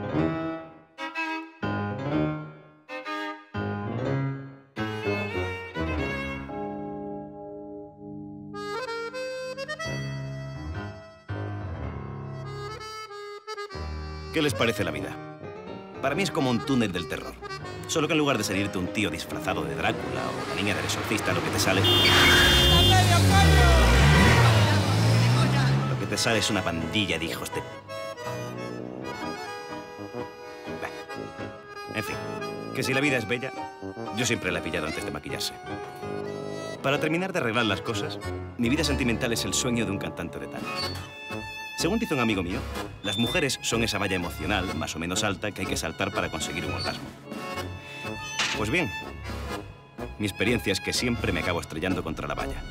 ¿Qué les parece la vida? Para mí es como un túnel del terror. Solo que en lugar de salirte un tío disfrazado de Drácula o la niña del exorcista, lo que te sale... Lo que te sale es una pandilla de hijos de... En fin, que si la vida es bella, yo siempre la he pillado antes de maquillarse. Para terminar de arreglar las cosas, mi vida sentimental es el sueño de un cantante de tango. Según dice un amigo mío, las mujeres son esa valla emocional más o menos alta que hay que saltar para conseguir un orgasmo. Pues bien, mi experiencia es que siempre me acabo estrellando contra la valla.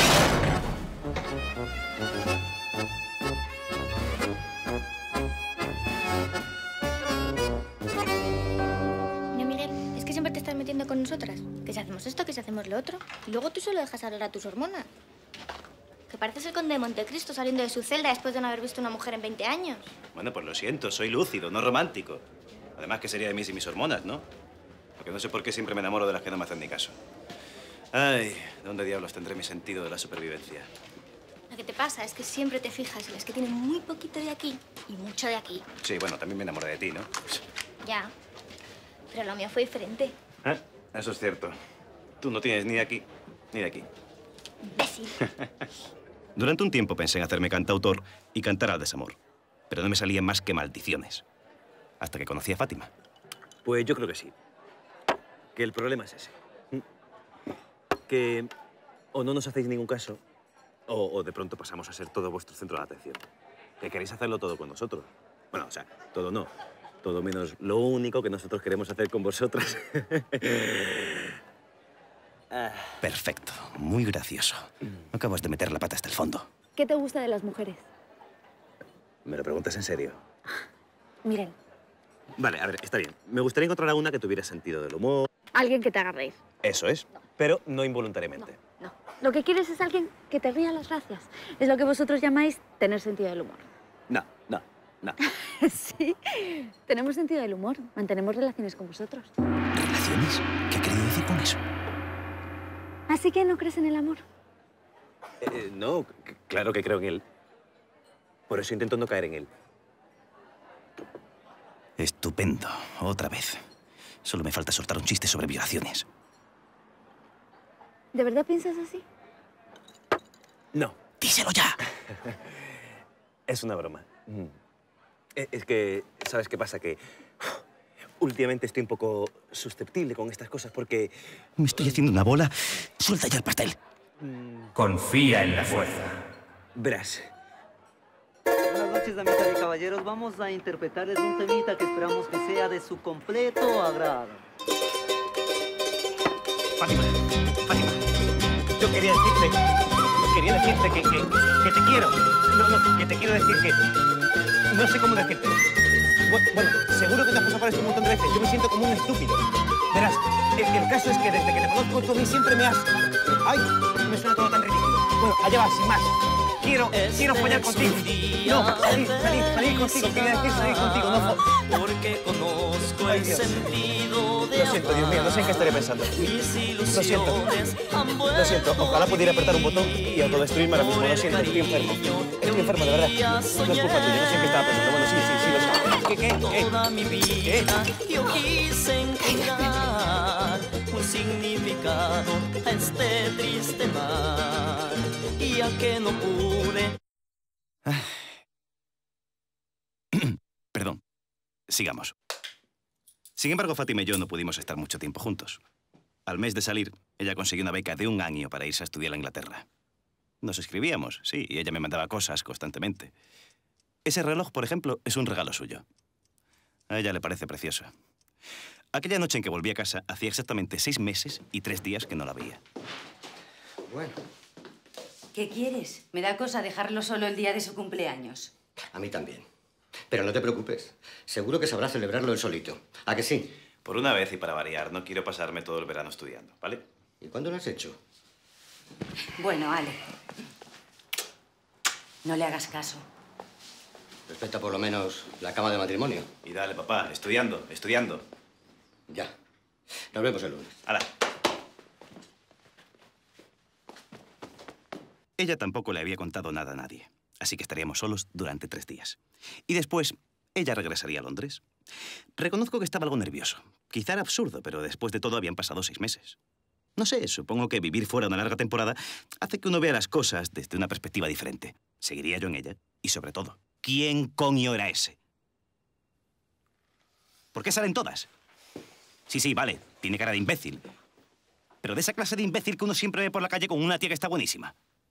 No, Miguel, es que siempre te estás metiendo con nosotras. Que si hacemos esto, que si hacemos lo otro. Y luego tú solo dejas hablar a tus hormonas. Que pareces el conde de Montecristo saliendo de su celda después de no haber visto una mujer en 20 años. Bueno, pues lo siento, soy lúcido, no romántico. Además, ¿qué sería de mí sin mis hormonas, no? Porque no sé por qué siempre me enamoro de las que no me hacen ni caso. Ay, ¿dónde diablos tendré mi sentido de la supervivencia? Lo que te pasa es que siempre te fijas en las que tienen muy poquito de aquí y mucho de aquí. Sí, bueno, también me enamoré de ti, ¿no? Ya, pero lo mío fue diferente. Eso es cierto. Tú no tienes ni de aquí ni de aquí. Imbécil. Durante un tiempo pensé en hacerme cantautor y cantar al desamor. Pero no me salían más que maldiciones. Hasta que conocí a Fátima. Pues yo creo que sí. Que el problema es ese. Que o no nos hacéis ningún caso, o de pronto pasamos a ser todo vuestro centro de atención. Que queréis hacerlo todo con nosotros. Bueno, o sea, todo no. Todo menos lo único que nosotros queremos hacer con vosotras. Perfecto. Muy gracioso. Acabas de meter la pata hasta el fondo. ¿Qué te gusta de las mujeres? ¿Me lo preguntas en serio? Miren, Vale, a ver, está bien. Me gustaría encontrar a una que tuviera sentido del humor. alguien que te haga reír. Eso es. Pero no involuntariamente. No. Lo que quieres es alguien que te ría las gracias. Es lo que vosotros llamáis tener sentido del humor. No. Sí, tenemos sentido del humor. Mantenemos relaciones con vosotros. ¿Relaciones? ¿Qué ha querido decir con eso? Así que no crees en el amor. No, claro que creo en él. Por eso intento no caer en él. Estupendo. Otra vez. Solo me falta soltar un chiste sobre violaciones. ¿De verdad piensas así? No. ¡Díselo ya! Es una broma. Es que, ¿sabes qué pasa? Que últimamente estoy un poco susceptible con estas cosas porque... Me estoy haciendo una bola. Suelta ya el pastel. Confía en la fuerza. Verás. Buenas noches, damas y caballeros. Vamos a interpretarles un temita que esperamos que sea de su completo agrado. Fátima, yo quería decirte que te quiero. No, que te quiero decir que... No sé cómo decirte. Bueno, seguro que te has pasado por esto un montón de veces. Yo me siento como un estúpido. Verás, el caso es que desde que te conozco tú a mí siempre me has... ¡Ay! Me suena todo tan ridículo. Bueno, allá vas, sin más. Quiero follar contigo. No, salir contigo. Quería decir salir contigo, no... Porque conozco el sentido de Lo siento, Dios mío, no sé en qué estaré pensando. Lo siento. Ojalá pudiera apretar un botón y autodestruirme ahora mismo. Lo siento, estoy enfermo. Estoy enfermo, de verdad. No es culpa tuya, no sé en qué estaba pensando. Bueno, sí, lo sé. Toda mi vida yo quise encontrar un significado a este triste mar. Y ya que no pude... Perdón. Sigamos. Sin embargo, Fátima y yo no pudimos estar mucho tiempo juntos. Al mes de salir, ella consiguió una beca de 1 año para irse a estudiar a Inglaterra. Nos escribíamos, sí, y ella me mandaba cosas constantemente. Ese reloj, por ejemplo, es un regalo suyo. A ella le parece precioso. Aquella noche en que volví a casa, hacía exactamente 6 meses y 3 días que no la veía. Bueno. ¿Qué quieres? Me da cosa dejarlo solo el día de su cumpleaños. A mí también. Pero no te preocupes. Seguro que sabrá celebrarlo él solito. ¿A que sí? Por una vez y para variar, no quiero pasarme todo el verano estudiando, ¿vale? ¿Y cuándo lo has hecho? Bueno, Ale. No le hagas caso. Respeta por lo menos la cama de matrimonio. ¿Y dale, papá. Estudiando, estudiando. Ya. Nos vemos el lunes. ¡Hala! Ella tampoco le había contado nada a nadie, así que estaríamos solos durante 3 días. Y después, ella regresaría a Londres. Reconozco que estaba algo nervioso. Quizá era absurdo, pero después de todo habían pasado 6 meses. No sé, supongo que vivir fuera una larga temporada hace que uno vea las cosas desde una perspectiva diferente. Seguiría yo en ella. Y sobre todo, ¿quién coño era ese? ¿Por qué salen todas? Sí, vale, tiene cara de imbécil. Pero de esa clase de imbécil que uno siempre ve por la calle con una tía que está buenísima.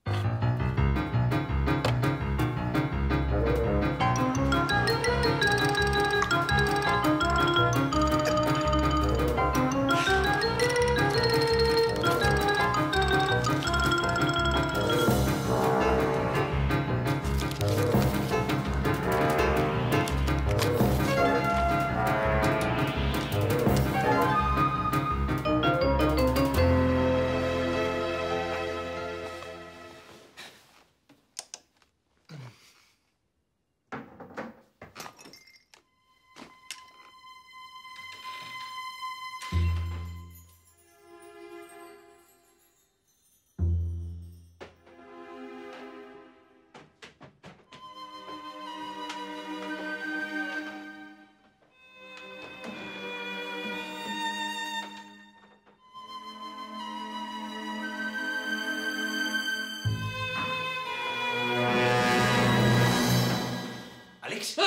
¡Alex!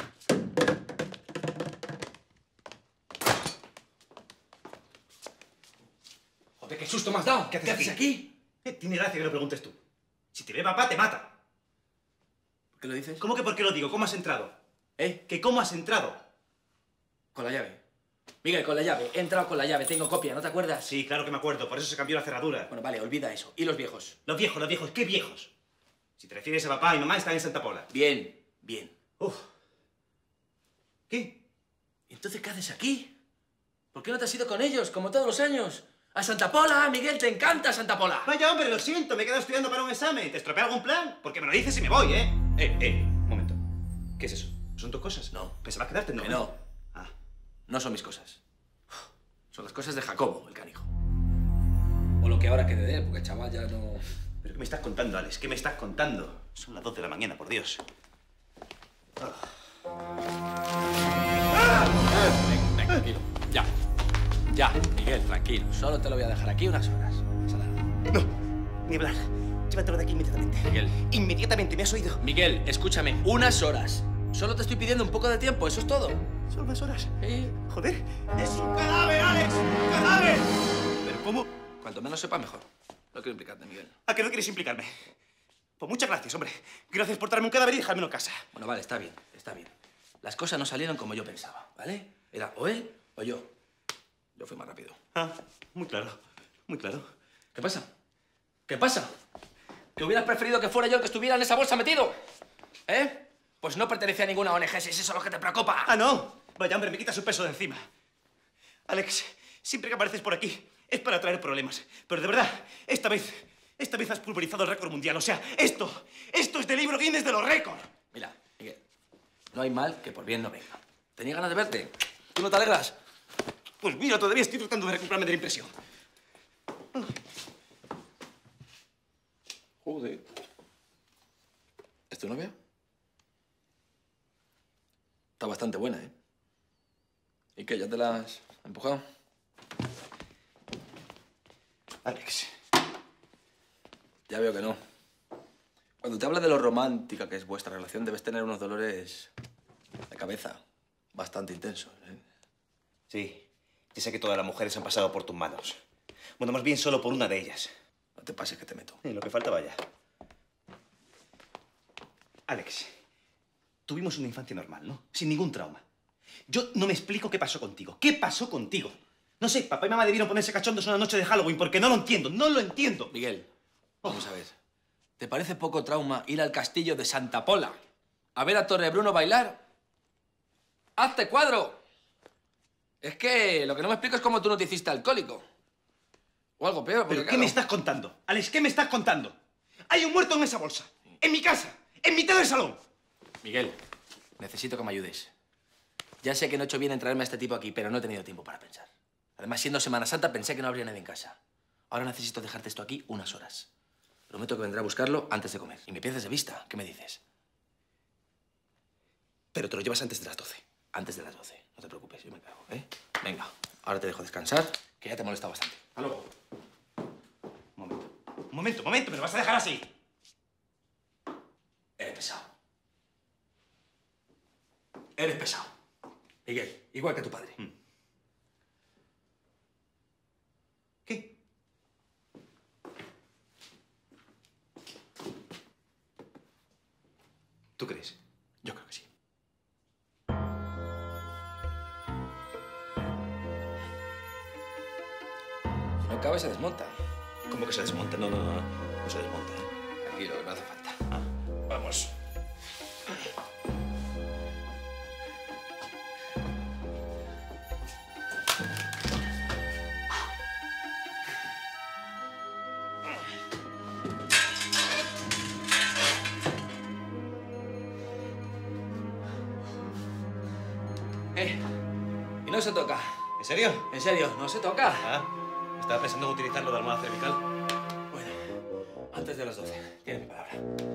Joder, qué susto me has dado. ¿Qué haces aquí? Tiene gracia que lo preguntes tú. Si te ve papá, te mata. ¿Por qué lo dices? ¿Cómo que por qué lo digo? ¿Cómo has entrado? ¿Eh? ¿Que cómo has entrado? Con la llave. Miguel, con la llave. He entrado con la llave. Tengo copia, ¿no te acuerdas? Sí, claro que me acuerdo. Por eso se cambió la cerradura. Bueno, vale, olvida eso. ¿Y los viejos? Los viejos. ¿Qué viejos? Si te refieres a papá y mamá, están en Santa Pola. Bien, bien. Uf. ¿Qué? ¿Entonces qué haces aquí? ¿Por qué no te has ido con ellos, como todos los años? ¡A Santa Pola! Miguel, te encanta Santa Pola. Vaya, hombre, lo siento. Me he quedado estudiando para un examen. ¿Te estropea algún plan? Porque me lo dices y me voy, ¿eh? Un momento. ¿Qué es eso? ¿Son tus cosas? No. ¿Pensabas quedarte? No. Que no. Ah. No son mis cosas. Son las cosas de Jacobo, el canijo. O lo que ahora quede de él, porque el chaval ya no... ¿Pero qué me estás contando, Alex? ¿Qué me estás contando? Son las 2 de la mañana, por Dios. Venga, tranquilo. Ya, Miguel, tranquilo. Solo te lo voy a dejar aquí unas horas. No pasa nada. No, ni hablar. Llévatelo de aquí inmediatamente. Miguel. Inmediatamente, ¿me has oído? Miguel, escúchame. Unas horas. Solo te estoy pidiendo un poco de tiempo, eso es todo. ¿Son unas horas? Sí. Joder, es un cadáver, Alex. ¡Un cadáver! ¿Pero cómo? Cuanto menos sepa, mejor. No quiero implicarte, Miguel. ¿A qué no quieres implicarme? Pues muchas gracias, hombre. Gracias por traerme un cadáver y dejármelo en casa. Bueno, vale, está bien, está bien. Las cosas no salieron como yo pensaba, ¿vale? Era o él o yo. Yo fui más rápido. Ah, muy claro, muy claro. ¿Qué pasa? ¿Qué pasa? ¿Que hubieras preferido que fuera yo el que estuviera en esa bolsa metido? ¿Eh? Pues no pertenece a ninguna ONG, si es eso lo que te preocupa. ¡Ah, no! Vaya, hombre, me quitas un peso de encima. Alex, siempre que apareces por aquí es para traer problemas. Pero de verdad, esta vez has pulverizado el récord mundial. O sea, esto es del libro Guinness de los récords. Mira, Miguel, no hay mal que por bien no venga. Tenía ganas de verte. ¿Tú no te alegras? Pues mira, todavía estoy tratando de recuperarme de la impresión. Joder. ¿Es tu novia? Está bastante buena, ¿eh? ¿Y qué? ¿Ya te la has empujado? Alex. Ya veo que no. Cuando te habla de lo romántica que es vuestra relación, debes tener unos dolores de cabeza bastante intensos, ¿eh? Sí. Ya sé que todas las mujeres han pasado por tus manos. Bueno, más bien solo por una de ellas. No te pases que te meto. Lo que faltaba ya. Alex, tuvimos una infancia normal, ¿no? Sin ningún trauma. Yo no me explico qué pasó contigo. ¿Qué pasó contigo? No sé, papá y mamá debieron ponerse cachondos una noche de Halloween porque no lo entiendo, no lo entiendo. Miguel, vamos a ver. ¿Te parece poco trauma ir al castillo de Santa Pola a ver a Torrebruno bailar? ¡Hazte cuadro! Es que lo que no me explico es cómo tú no te hiciste alcohólico. O algo peor. ¿Pero qué me estás contando? Alex, ¿qué me estás contando? Hay un muerto en esa bolsa. En mi casa. En mitad del salón. Miguel, necesito que me ayudes. Ya sé que no he hecho bien en traerme a este tipo aquí, pero no he tenido tiempo para pensar. Además, siendo Semana Santa, pensé que no habría nadie en casa. Ahora necesito dejarte esto aquí unas horas. Prometo que vendré a buscarlo antes de comer. Y me pierdes de vista. ¿Qué me dices? Pero te lo llevas antes de las 12. Antes de las 12. No te preocupes, yo me encargo, ¿eh? Venga, ahora te dejo descansar, que ya te he molestado bastante. Hasta luego. Un momento, ¿me lo vas a dejar así? Eres pesado. Eres pesado. Miguel, igual que tu padre. ¿Qué? ¿Tú crees? Yo creo que sí. Si no cabe, se desmonta. ¿Cómo que se desmonta? No se desmonta. Tranquilo, que no hace falta. Vamos. Y no se toca. ¿En serio? En serio, no se toca. Estaba pensando en utilizarlo de almohada cervical. Bueno, antes de las 12. Tiene mi palabra.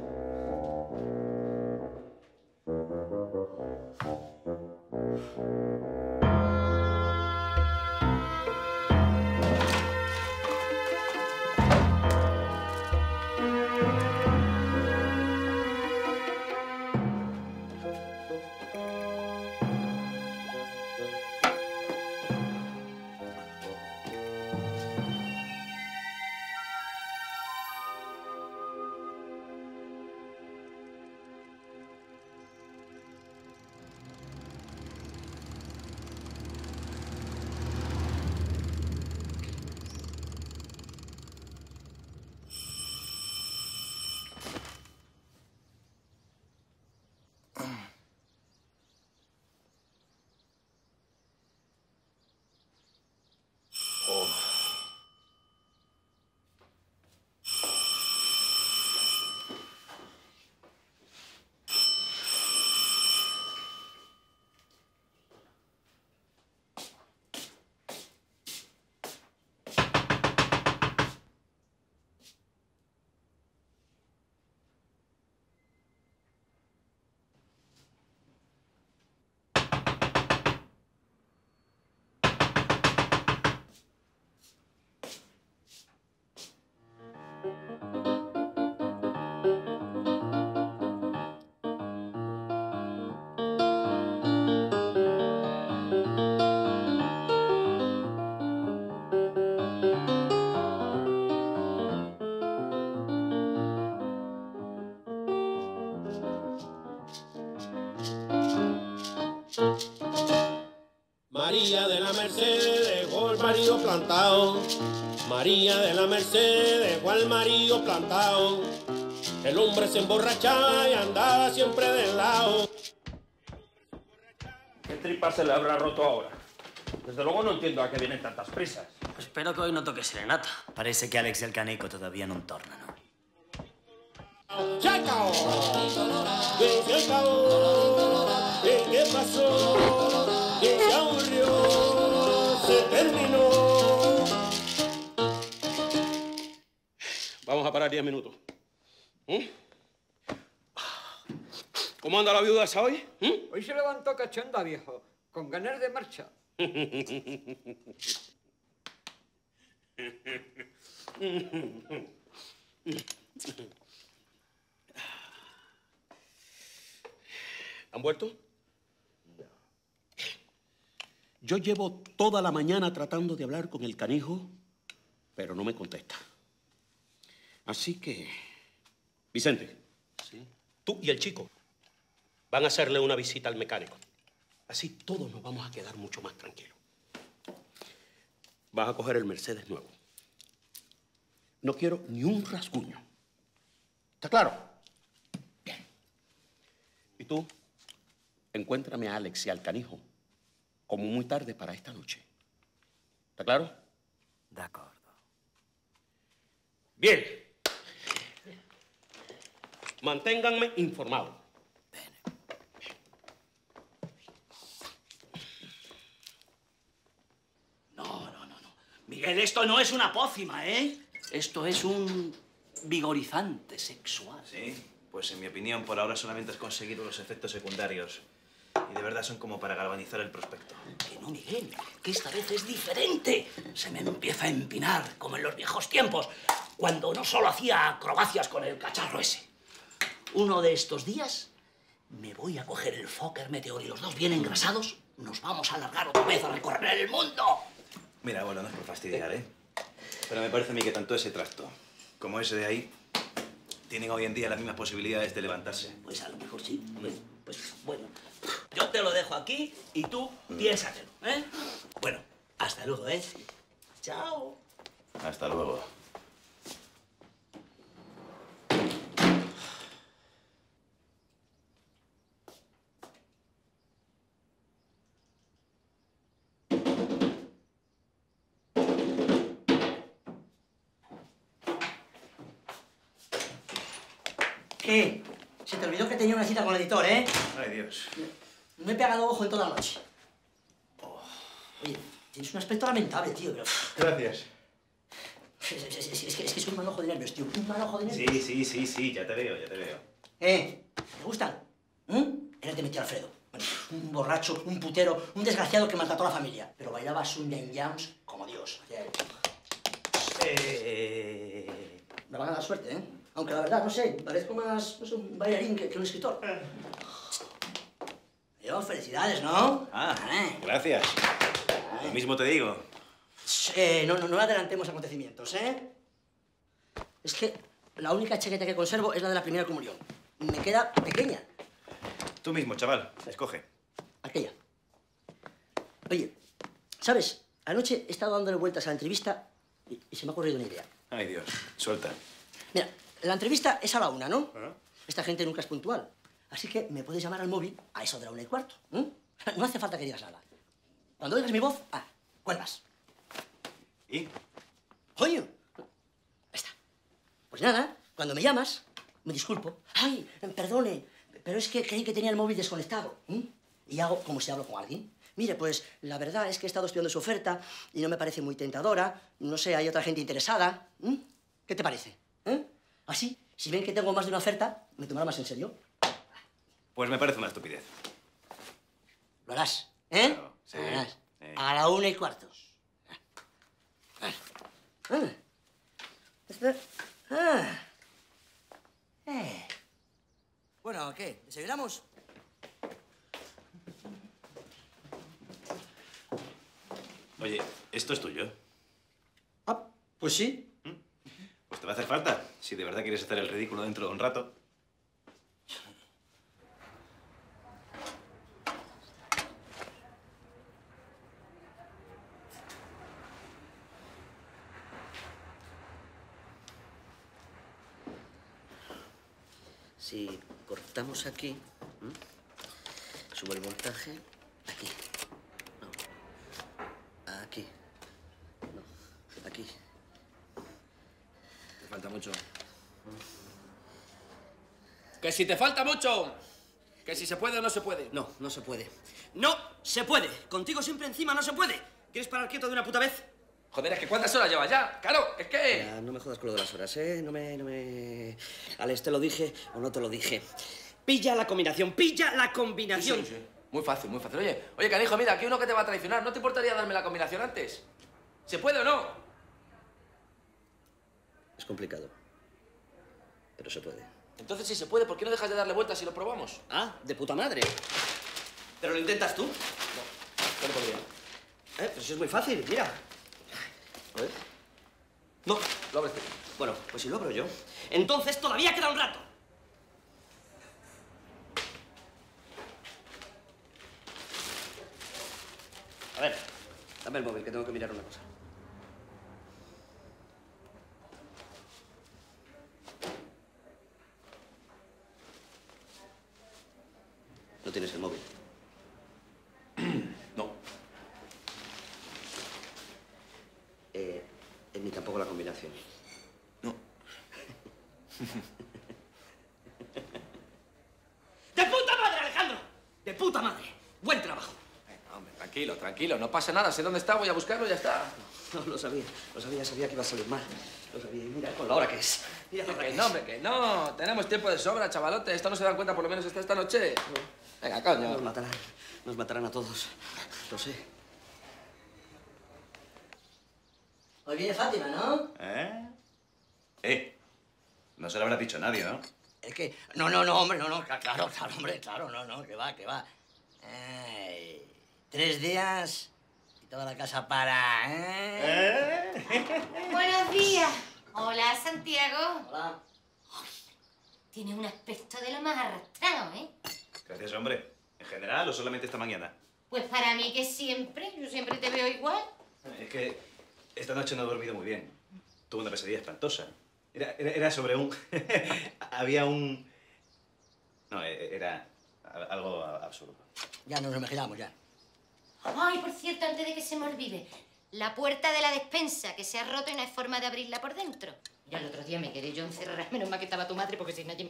María de la Merced dejó el marido plantado. María de la Merced dejó al marido plantado. El hombre se emborrachaba y andaba siempre del lado. ¿Qué tripa se le habrá roto ahora? Desde luego no entiendo a qué vienen tantas prisas. Espero que hoy no toque serenata. Parece que Alex y el Caneco todavía no tornan. ¡Chacao! ¿Qué acabó? ¿Qué pasó? ¿Qué se aburrió? Se terminó. Vamos a parar 10 minutos. ¿Cómo anda la viuda esa hoy? Hoy se levantó cachonda, viejo, con ganas de marcha. ¿Han vuelto? No. Yo llevo toda la mañana tratando de hablar con el canijo, pero no me contesta. Así que... Vicente, ¿sí? Tú y el chico van a hacerle una visita al mecánico. Así todos nos vamos a quedar mucho más tranquilos. Vas a coger el Mercedes nuevo. No quiero ni un rasguño. ¿Está claro? Bien. ¿Y tú? Encuéntrame a Alex y al canijo como muy tarde para esta noche. ¿Está claro? De acuerdo. Bien. Manténganme informado. Miguel, esto no es una pócima, ¿eh? Esto es un vigorizante sexual. Sí, pues en mi opinión por ahora solamente has conseguido los efectos secundarios. Y de verdad son como para galvanizar el prospecto. Que no, Miguel, que esta vez es diferente. Se me empieza a empinar, como en los viejos tiempos, cuando no solo hacía acrobacias con el cacharro ese. Uno de estos días me voy a coger el Fokker Meteor y los dos bien engrasados nos vamos a largar otra vez a recorrer el mundo. Mira, bueno, no es por fastidiar, ¿eh? Pero me parece a mí que tanto ese tracto como ese de ahí tienen hoy en día las mismas posibilidades de levantarse. Pues a lo mejor sí. Pues bueno, yo te lo dejo aquí y tú piénsatelo, ¿eh? Bueno, hasta luego, ¿eh? Chao. Hasta luego. ¿Qué? Se te olvidó que tenía una cita con el editor, ¿eh? Ay, Dios. No he pegado ojo en toda la noche. Oye, tienes un aspecto lamentable, tío, pero... Gracias. Es que soy un mal ojo de nervios, tío. Un mal ojo de nervios. Sí, ya te veo, ya te veo. ¿Te gustan? Era el que metió a Alfredo. Bueno, un borracho, un putero, un desgraciado que maltrató a la familia. Pero bailaba Sunyan Yams como Dios. Me van a dar suerte, ¿eh? Aunque la verdad, no sé, parezco más no sé, un bailarín que un escritor. Dios, felicidades, ¿no? Gracias. Lo mismo te digo. No adelantemos acontecimientos, ¿eh? Es que la única chaqueta que conservo es la de la primera comunión. Me queda pequeña. Tú mismo, chaval. Escoge. Aquella. Oye, ¿sabes? Anoche he estado dándole vueltas a la entrevista y se me ha ocurrido una idea. Ay, Dios. Suelta. Mira, la entrevista es a la 1, ¿no? Esta gente nunca es puntual. Así que me puedes llamar al móvil a eso de la 1:15. No hace falta que digas nada. Cuando oigas mi voz, cuelgas. ¿Y? ¡Coño! Ahí está. Pues nada, cuando me llamas, me disculpo. Ay, perdone, pero es que creí que tenía el móvil desconectado. Y hago como si hablo con alguien. Mire, pues la verdad es que he estado estudiando su oferta y no me parece muy tentadora. No sé, hay otra gente interesada. ¿Qué te parece? Así, si ven que tengo más de una oferta, me tomará más en serio. Pues me parece una estupidez. Lo harás, ¿eh? Claro, sí. Lo harás. A la 1:15. Bueno, ¿qué? ¿Desayunamos? Oye, ¿esto es tuyo? Pues sí. Pues te va a hacer falta, si de verdad quieres hacer el ridículo dentro de un rato. Si cortamos aquí, subo el voltaje, aquí. No. Aquí. No. Aquí. Te falta mucho. ¡Que si te falta mucho! ¡Que si se puede o no se puede! No, no se puede. ¡No se puede! Contigo siempre encima no se puede. ¿Quieres parar quieto de una puta vez? Joder, es que ¿cuántas horas llevas ya? Claro, es que... Ya, no me jodas con lo de las horas, ¿eh? No me... Alex, ¿te lo dije o no te lo dije? Pilla la combinación, pilla la combinación. Sí. Muy fácil, muy fácil. Oye, canijo, mira, aquí uno que te va a traicionar. ¿No te importaría darme la combinación antes? ¿Se puede o no? Es complicado, pero se puede. Entonces, si se puede, ¿por qué no dejas de darle vueltas y lo probamos? De puta madre. ¿Pero lo intentas tú? No podría. Pero eso es muy fácil, mira. A ver. No. Lo abres tú. Bueno, pues si lo abro yo. Entonces todavía queda un rato. A ver, dame el móvil, que tengo que mirar una cosa. ¿No tienes el móvil? No. Ni tampoco la combinación. No. ¡De puta madre, Alejandro! ¡De puta madre! ¡Buen trabajo! Venga, hombre, Tranquilo, tranquilo, no pasa nada. Sé dónde está, voy a buscarlo y ya está. No, lo sabía, sabía que iba a salir mal. Lo sabía, y mira con la hora que es. Mira Que no, hombre, que no. Tenemos tiempo de sobra, chavalote. Esto no se dan cuenta por lo menos hasta esta noche. Venga, coño. Nos matarán a todos. Lo sé. Hoy viene Fátima, ¿no? No se lo habrá dicho nadie, ¿no? Es que... No, hombre, claro, hombre, claro, que va. Ay, 3 días y toda la casa para, Buenos días. Hola, Santiago. Hola. Tienes un aspecto de lo más arrastrado, ¿eh? Gracias, hombre. ¿En general o solamente esta mañana? Pues para mí que siempre. Yo siempre te veo igual. Es que esta noche no he dormido muy bien. Tuve una pesadilla espantosa. Era sobre un... Había un... No, era algo absurdo. Ya nos lo imaginamos, ya. Ay, por cierto, antes de que se me olvide. La puerta de la despensa, que se ha roto y no hay forma de abrirla por dentro. Ya el otro día me quedé yo encerrada. Menos mal que estaba tu madre, porque si nadie me...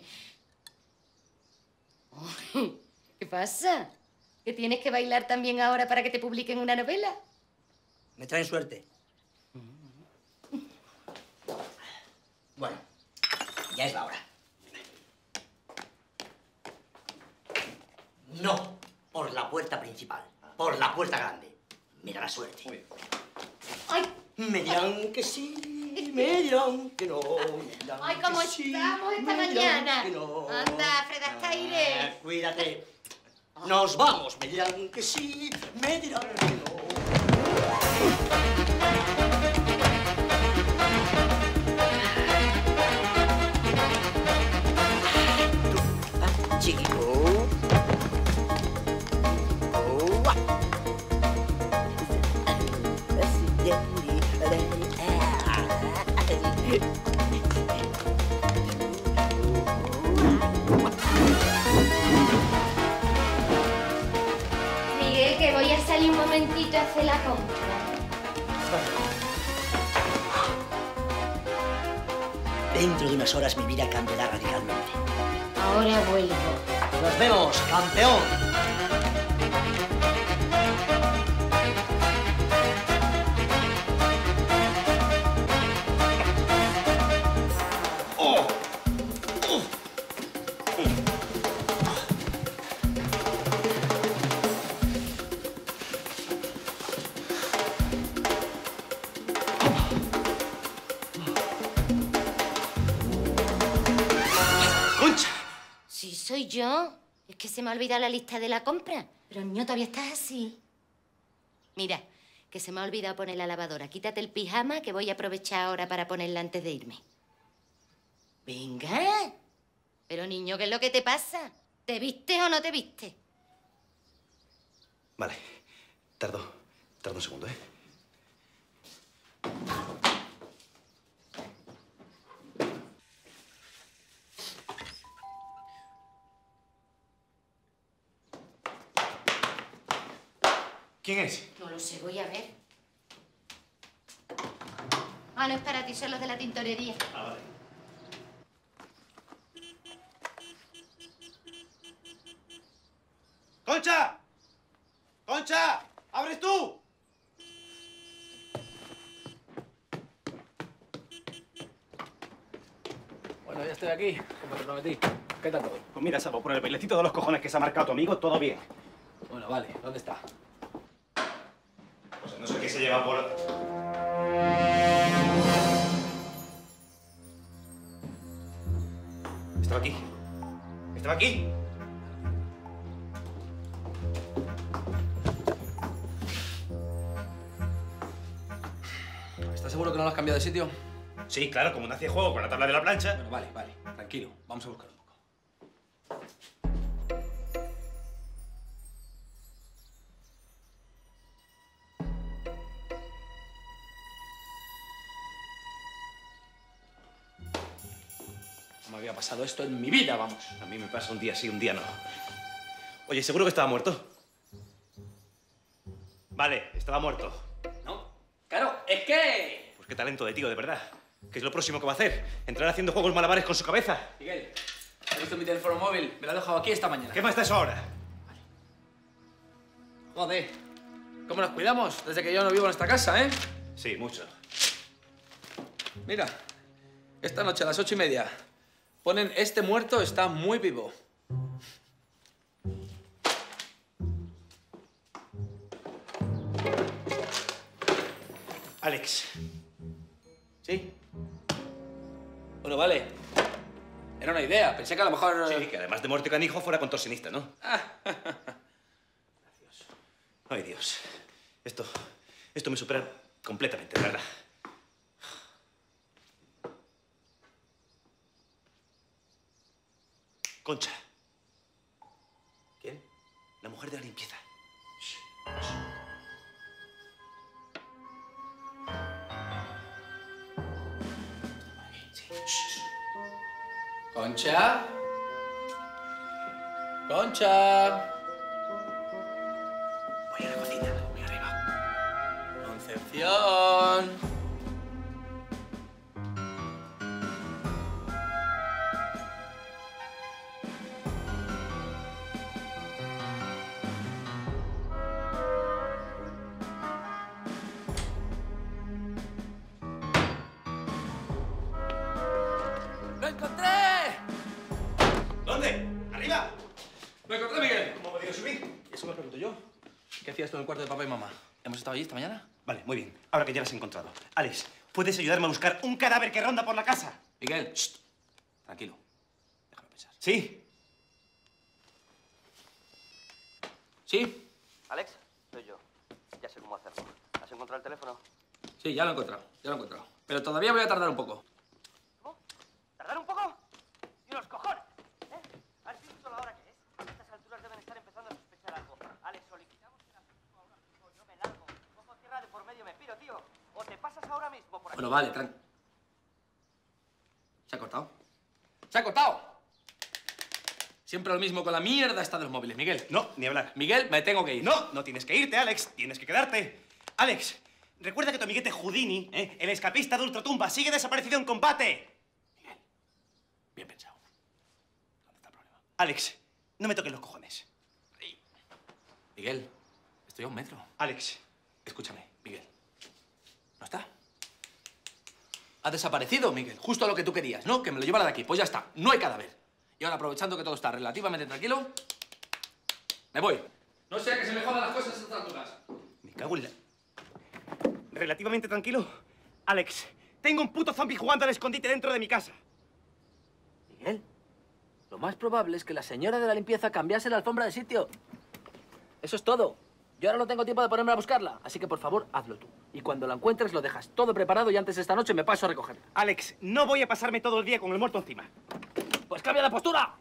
Ay, ¿qué pasa? ¿Que tienes que bailar también ahora para que te publiquen una novela? Me traen suerte. Bueno, ya es la hora. No por la puerta principal, por la puerta grande. Mira la suerte. ¡Ay! Me dirán que sí, me dirán que no. ¡Ay, cómo estamos esta mañana! No. Anda, Fred Astaire. Cuídate. Nos vamos. Me dirán que sí, me dirán que no. Chico. Miguel, que voy a salir un momentito a hacer la compra. Dentro de unas horas mi vida cambiará radicalmente. Ahora vuelvo. ¡Nos vemos, campeón! ¿Soy yo? Es que se me ha olvidado la lista de la compra. Pero, niño, todavía estás así. Mira, que se me ha olvidado poner la lavadora. Quítate el pijama, que voy a aprovechar ahora para ponerla antes de irme. Venga. Pero, niño, ¿qué es lo que te pasa? ¿Te vistes o no te vistes? Vale. Tardo un segundo, ¿eh? ¿Quién es? No lo sé, voy a ver. Ah, no es para ti, son los de la tintorería. Ah, vale. ¡Concha! ¡Concha! ¡Abres tú! Bueno, ya estoy aquí, como te prometí. ¿Qué tal todo? Pues mira, Salvo, por el bailecito de los cojones que se ha marcado tu amigo, todo bien. Bueno, vale. ¿Dónde está? Pues no sé qué se lleva por... Estaba aquí. Estaba aquí. ¿Estás seguro que no lo has cambiado de sitio? Sí, claro, como no hacía juego con la tabla de la plancha. Bueno, vale, vale. Tranquilo. Vamos a buscar un poco. No me había pasado esto en mi vida, vamos. A mí me pasa un día sí, un día no. Oye, ¿seguro que estaba muerto? Vale, estaba muerto. No. Claro, es que... Pues qué talento de tío, de verdad. ¿Qué es lo próximo que va a hacer? ¿Entrar haciendo juegos malabares con su cabeza? Miguel, ¿has visto mi teléfono móvil? Me lo he dejado aquí esta mañana. ¿Qué más da eso ahora? Joder. ¿Cómo nos cuidamos desde que yo no vivo en esta casa, eh? Sí, mucho. Mira, esta noche a las 8:30 ponen Este muerto está muy vivo. Alex. ¿Sí? Bueno, vale. Era una idea. Pensé que a lo mejor... Sí, que además de muerto y canijo fuera contorsionista, ¿no? Ay, Dios. Esto me supera completamente, de verdad. Concha. ¿Quién? La mujer de la limpieza. Concha. Concha. Voy a la cocina, voy arriba. Concepción. ¡Lo encontré! ¿Dónde? ¡Arriba! ¡Lo encontré, Miguel! ¿Cómo he podido subir? Eso me pregunto yo. ¿Qué hacías tú en el cuarto de papá y mamá? ¿Hemos estado allí esta mañana? Vale, muy bien. Ahora que ya las he encontrado. Alex, ¿puedes ayudarme a buscar un cadáver que ronda por la casa? Miguel, shh. Tranquilo. Déjame pensar. ¿Sí? ¿Sí? Alex, soy yo. Ya sé cómo hacerlo. ¿Has encontrado el teléfono? Sí, ya lo he encontrado. Ya lo he encontrado. Pero todavía voy a tardar un poco. ¿Cómo? ¿Tardar un poco? ¡Y los cojones! ¿Eh? ¿Has visto la hora que es? A estas alturas deben estar empezando a sospechar algo. Alex, o liquidamos el asunto ahora mismo, yo me largo. Cojo tierra de por medio, me piro, tío. O te pasas ahora mismo por aquí. Bueno, vale, tranquilo. ¿Se ha cortado? ¡Se ha cortado! Siempre lo mismo con la mierda esta de los móviles, Miguel. No, ni hablar. Miguel, me tengo que ir. No, no tienes que irte, Alex. Tienes que quedarte. Alex, recuerda que tu amiguete Houdini, el escapista de Ultratumba, sigue desaparecido en combate. Miguel, bien pensado. ¿Dónde está el problema? Alex, no me toques los cojones. Miguel, estoy a 1 metro. Alex. Escúchame, Miguel. ¿No está? Ha desaparecido, Miguel. Justo lo que tú querías, ¿no? Que me lo llevara de aquí. Pues ya está. No hay cadáver. Y ahora, aprovechando que todo está relativamente tranquilo, me voy. No sea que se me jodan las cosas a estas alturas. Me cago en la... ¿Relativamente tranquilo? Alex, tengo un puto zombie jugando al escondite dentro de mi casa. Miguel, lo más probable es que la señora de la limpieza cambiase la alfombra de sitio. Eso es todo. Yo ahora no tengo tiempo de ponerme a buscarla, así que por favor, hazlo tú. Y cuando la encuentres, lo dejas todo preparado y antes de esta noche me paso a recogerla. Alex, no voy a pasarme todo el día con el muerto encima. ¡Pues cambia de postura!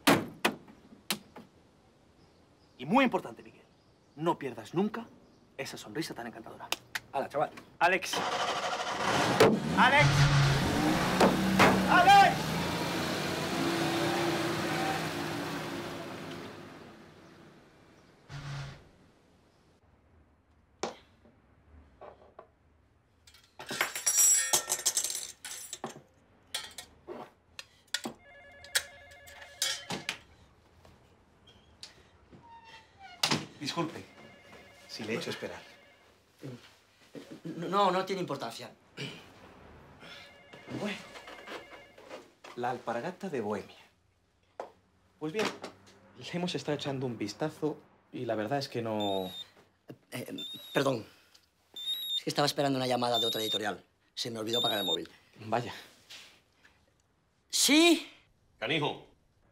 Y muy importante, Miguel, no pierdas nunca esa sonrisa tan encantadora. ¡Hala, chaval! ¡Alex! ¡Alex! ¡Alex! Disculpe si le he hecho esperar. No tiene importancia. Bueno, la alpargata de Bohemia. Pues bien, le hemos estado echando un vistazo y la verdad es que no... Perdón. Es que estaba esperando una llamada de otra editorial. Se me olvidó apagar el móvil. Vaya. ¿Sí? Canijo.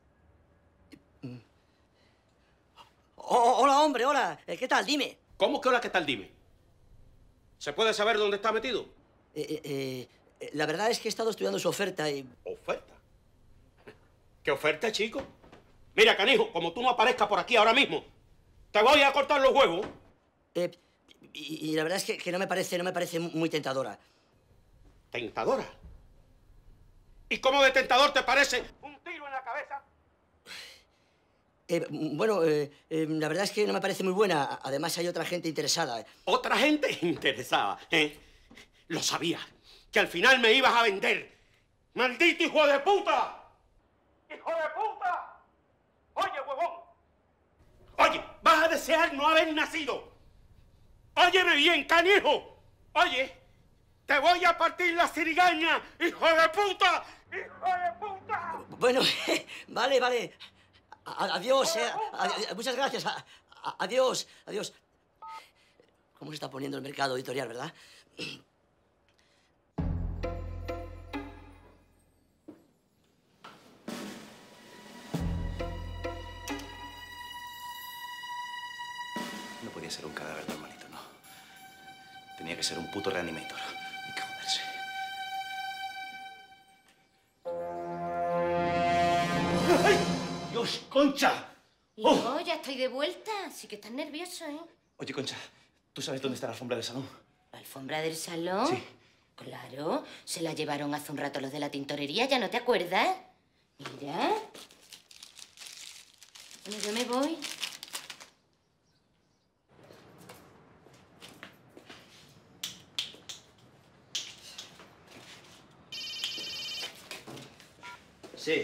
Hola, hombre, hola. ¿Qué tal? Dime. ¿Cómo que hola, qué tal? Dime. ¿Se puede saber dónde está metido? La verdad es que he estado estudiando su oferta y... ¿Oferta? ¿Qué oferta, chico? Mira, canijo, como tú no aparezcas por aquí ahora mismo, te voy a cortar los huevos. Y la verdad es que no me parece muy tentadora. ¿Tentadora? ¿Y cómo de tentador te parece un tiro en la cabeza? Bueno, la verdad es que no me parece muy buena. Además, hay otra gente interesada. ¿Otra gente interesada? Lo sabía. Que al final me ibas a vender. ¡Maldito hijo de puta! ¡Hijo de puta! Oye, huevón. Oye, vas a desear no haber nacido. Óyeme bien, canijo. Oye, te voy a partir la cirigaña, hijo de puta. ¡Hijo de puta! Bueno, vale. Adiós, muchas gracias. Adiós. ¿Cómo se está poniendo el mercado editorial, verdad? No podía ser un cadáver normalito, no. Tenía que ser un puto reanimator. Hay que joderse. ¡Ay! ¡Dios, Concha! Hijo, ya estoy de vuelta. Sí que estás nervioso, ¿eh? Oye, Concha, ¿tú sabes dónde está la alfombra del salón? ¿La alfombra del salón? Sí. Claro, se la llevaron hace un rato los de la tintorería, ¿ya no te acuerdas? Mira. Bueno, yo me voy. Sí.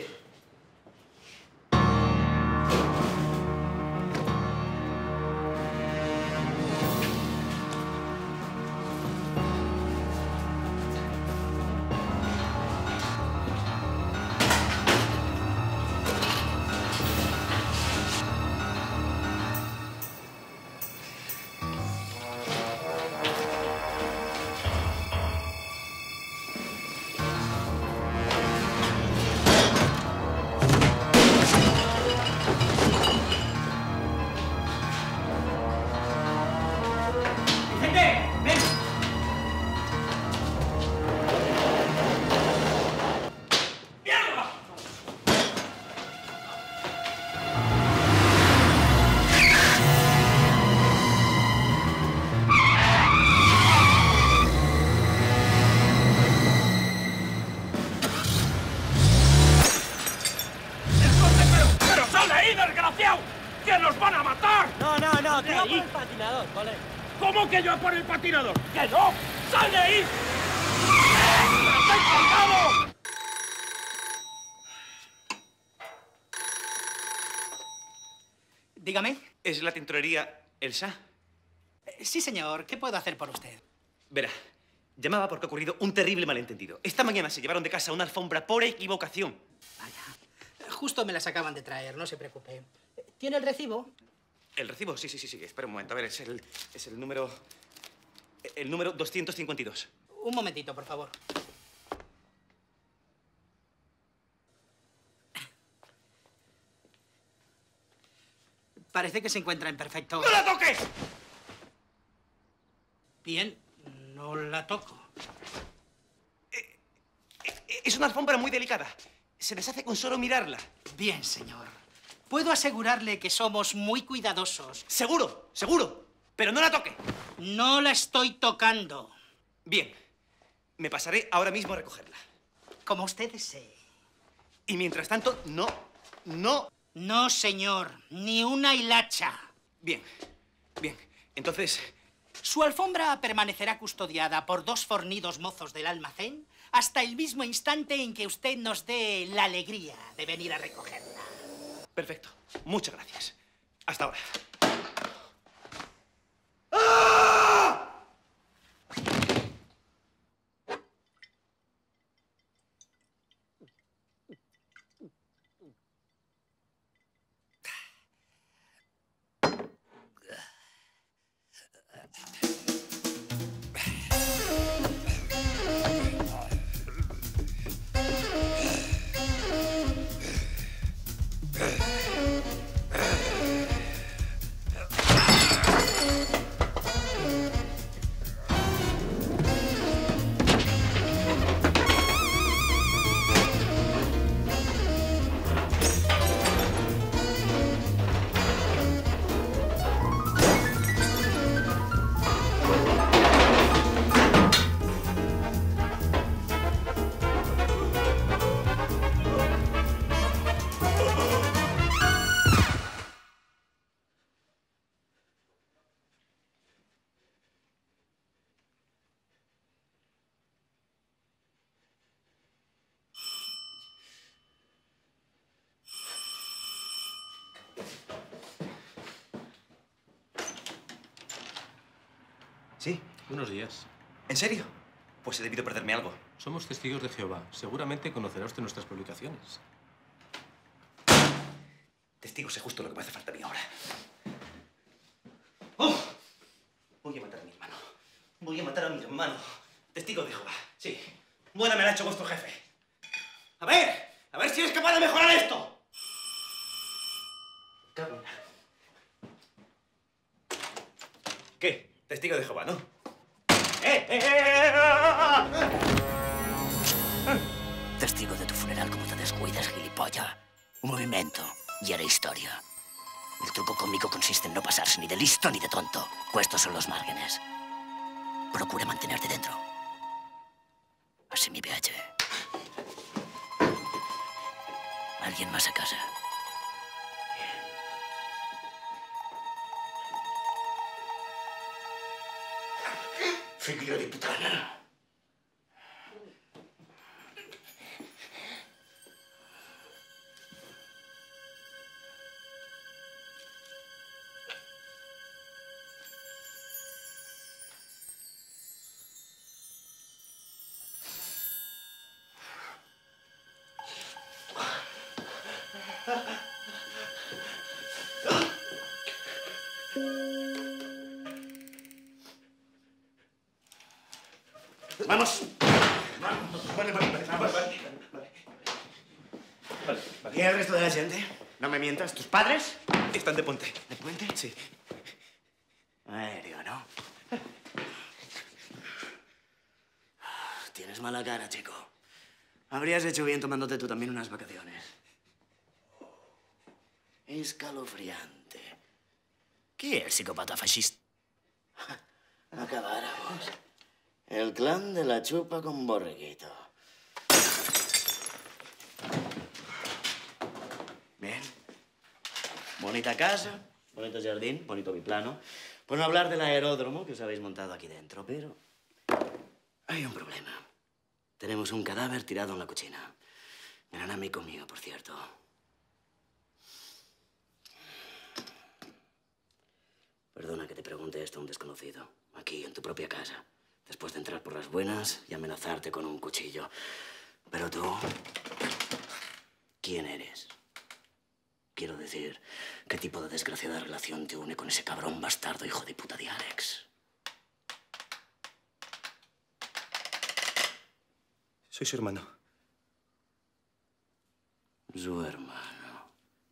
¡Que nos van a matar! No, te va por el patinador, colega. ¿Cómo que yo por el patinador? ¡Que no! ¡Sal de ahí! ¡Estoy colgado! Dígame. ¿Es la tintorería Elsa? Sí, señor. ¿Qué puedo hacer por usted? Verá, llamaba porque ha ocurrido un terrible malentendido. Esta mañana se llevaron de casa una alfombra por equivocación. Justo me las acaban de traer, no se preocupe. ¿Tiene el recibo? ¿El recibo? Sí. Espera un momento. A ver, es el número... El número 252. Un momentito, por favor. Parece que se encuentra en perfecto... ¡No la toques! Bien, no la toco. Es una alfombra muy delicada. Se deshace con solo mirarla. Bien, señor. Puedo asegurarle que somos muy cuidadosos. Seguro. Pero no la toque. No la estoy tocando. Bien. Me pasaré ahora mismo a recogerla. Como usted desee. Y mientras tanto, no. No, señor. Ni una hilacha. Bien. Entonces... Su alfombra permanecerá custodiada por 2 fornidos mozos del almacén hasta el mismo instante en que usted nos dé la alegría de venir a recogerla. Perfecto. Muchas gracias. Hasta ahora. ¿Sí? Buenos días. ¿En serio? Pues he debido perderme algo. Somos testigos de Jehová. Seguramente conocerá usted nuestras publicaciones. Testigos es justo lo que me hace falta a mí ahora. ¡Oh! Voy a matar a mi hermano. Voy a matar a mi hermano. Testigo de Jehová. Sí. Buena me la ha hecho vuestro jefe. A ver si eres capaz de mejorar esto. ¿Qué? Testigo de Jehová, ¿no? Testigo de tu funeral como te descuidas, gilipollas. Un movimiento y era historia. El truco cómico consiste en no pasarse ni de listo ni de tonto. Estos son los márgenes. Procura mantenerte dentro. Así mi viaje. ¿Alguien más a casa? Figlio di puttana. Vamos. Vale. ¿Y el resto de la gente? No me mientas. ¿Tus padres? Están de puente. ¿De puente? Sí. Aéreo, ¿no? Tienes mala cara, chico. Habrías hecho bien tomándote tú también unas vacaciones. Escalofriante. ¿Qué es psicópata fascista? Acabáramos. El clan de la chupa con borreguito. Bien. Bonita casa, bonito jardín, bonito biplano. Por no hablar del aeródromo que os habéis montado aquí dentro, pero hay un problema. Tenemos un cadáver tirado en la cocina. Gran amigo mío, por cierto. Perdona que te pregunte esto a un desconocido. Aquí, en tu propia casa. Después de entrar por las buenas y amenazarte con un cuchillo. Pero tú... ¿quién eres? Quiero decir, ¿qué tipo de desgraciada relación te une con ese cabrón bastardo hijo de puta de Alex? Soy su hermano. Su hermano.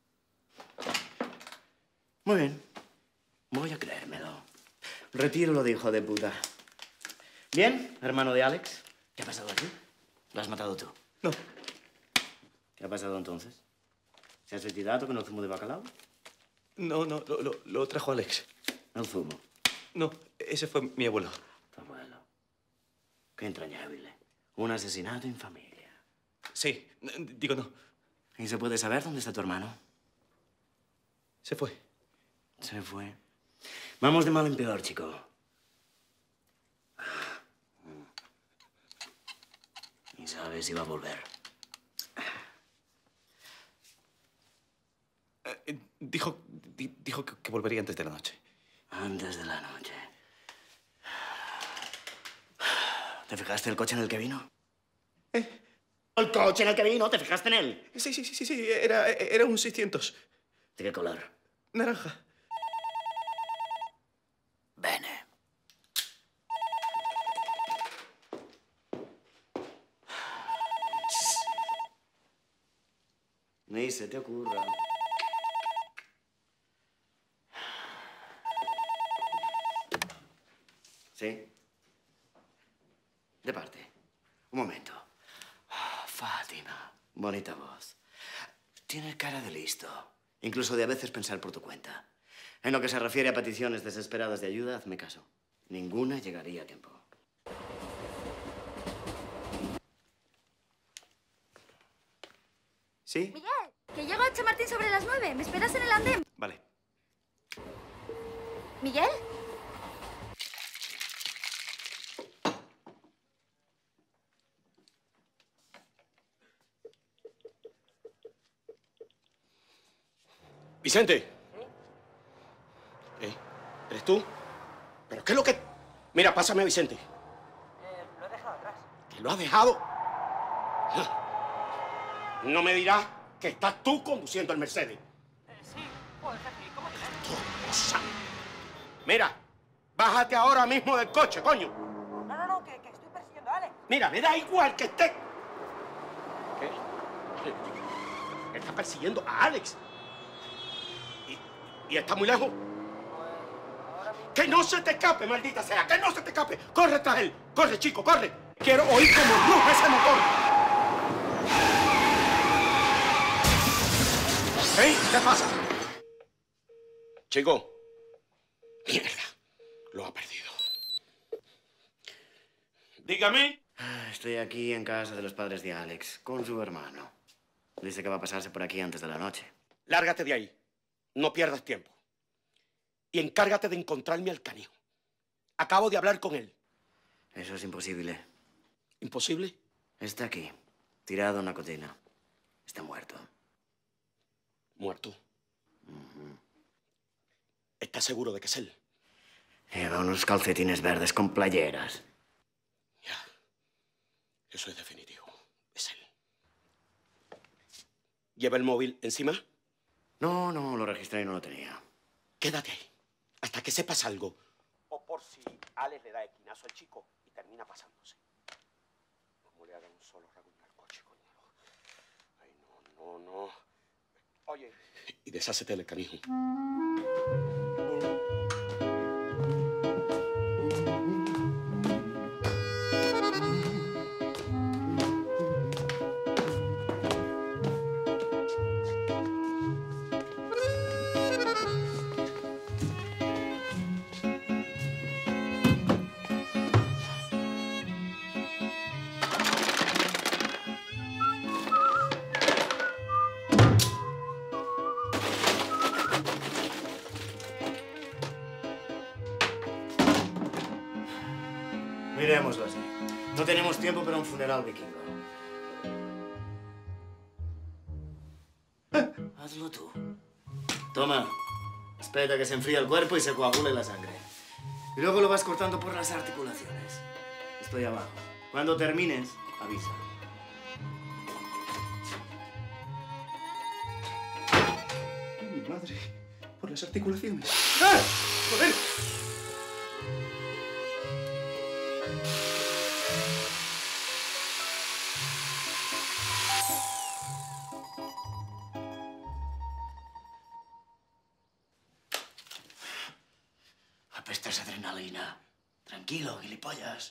Muy bien. Voy a creérmelo. Retiro lo de hijo de puta. Bien, hermano de Alex. ¿Qué ha pasado aquí? ¿Lo has matado tú? No. ¿Qué ha pasado entonces? ¿Se ha suicidado con el zumo de bacalao? No, lo trajo Alex. ¿El zumo? No, ese fue mi abuelo. Tu abuelo. Qué entrañable. Un asesinato en familia. Sí, digo no. ¿Y se puede saber dónde está tu hermano? Se fue. Se fue. Vamos de mal en peor, chico. ¿Y sabes si va a volver? Dijo que volvería antes de la noche. Antes de la noche. ¿Te fijaste el coche en el que vino? ¿El coche en el que vino? ¿Te fijaste en él? Sí. Era un 600. ¿De qué color? Naranja. Bene. Ni se te ocurra. ¿Sí? De parte. Un momento. Fátima. Bonita voz. Tienes cara de listo. Incluso de a veces pensar por tu cuenta. En lo que se refiere a peticiones desesperadas de ayuda, hazme caso. Ninguna llegaría a tiempo. ¿Sí? Miguel, que llego a Chamartín sobre las 9. ¿Me esperas en el andén? Vale. ¿Miguel? Vicente. ¿Eres tú? ¿Pero qué es lo que...? Mira, pásame a Vicente. Lo he dejado atrás. ¿Que lo has dejado? No me dirás que estás tú conduciendo el Mercedes. Sí, joder, jefe, ¿cómo te ves? Cosa. Mira, bájate ahora mismo del coche, coño. No, que estoy persiguiendo a Alex. Mira, me da igual que esté. ¿Qué? Está persiguiendo a Alex. ¿Y está muy lejos? ¡Que no se te escape, maldita sea! ¡Que no se te escape! ¡Corre tras él! ¡Corre, chico, corre! ¡Quiero oír como ruja ese motor! ¿Eh? ¿Qué pasa? Chico. Mierda. Lo ha perdido. Dígame. Estoy aquí en casa de los padres de Alex, con su hermano. Dice que va a pasarse por aquí antes de la noche. Lárgate de ahí. No pierdas tiempo. Y encárgate de encontrarme al canijo. Acabo de hablar con él. Eso es imposible. ¿Imposible? Está aquí, tirado en la cocina. Está muerto. ¿Muerto? ¿Estás seguro de que es él? Lleva unos calcetines verdes con playeras. Ya. Eso es definitivo. Es él. ¿Lleva el móvil encima? No, lo registré y no lo tenía. Quédate ahí, hasta que sepas algo. O por si Alex le da equinazo al chico y termina pasándose. ¿Cómo le haga un solo rasguño al coche, coño? Ay, no. Oye. Y deshácete del canijo. Miremoslo así. No tenemos tiempo para un funeral vikingo. Hazlo tú. Toma. Espera que se enfríe el cuerpo y se coagule la sangre. Y luego lo vas cortando por las articulaciones. Estoy abajo. Cuando termines, avisa. Mi madre, por las articulaciones. ¡Ah! ¡Joder! Apestas adrenalina. Tranquilo, gilipollas.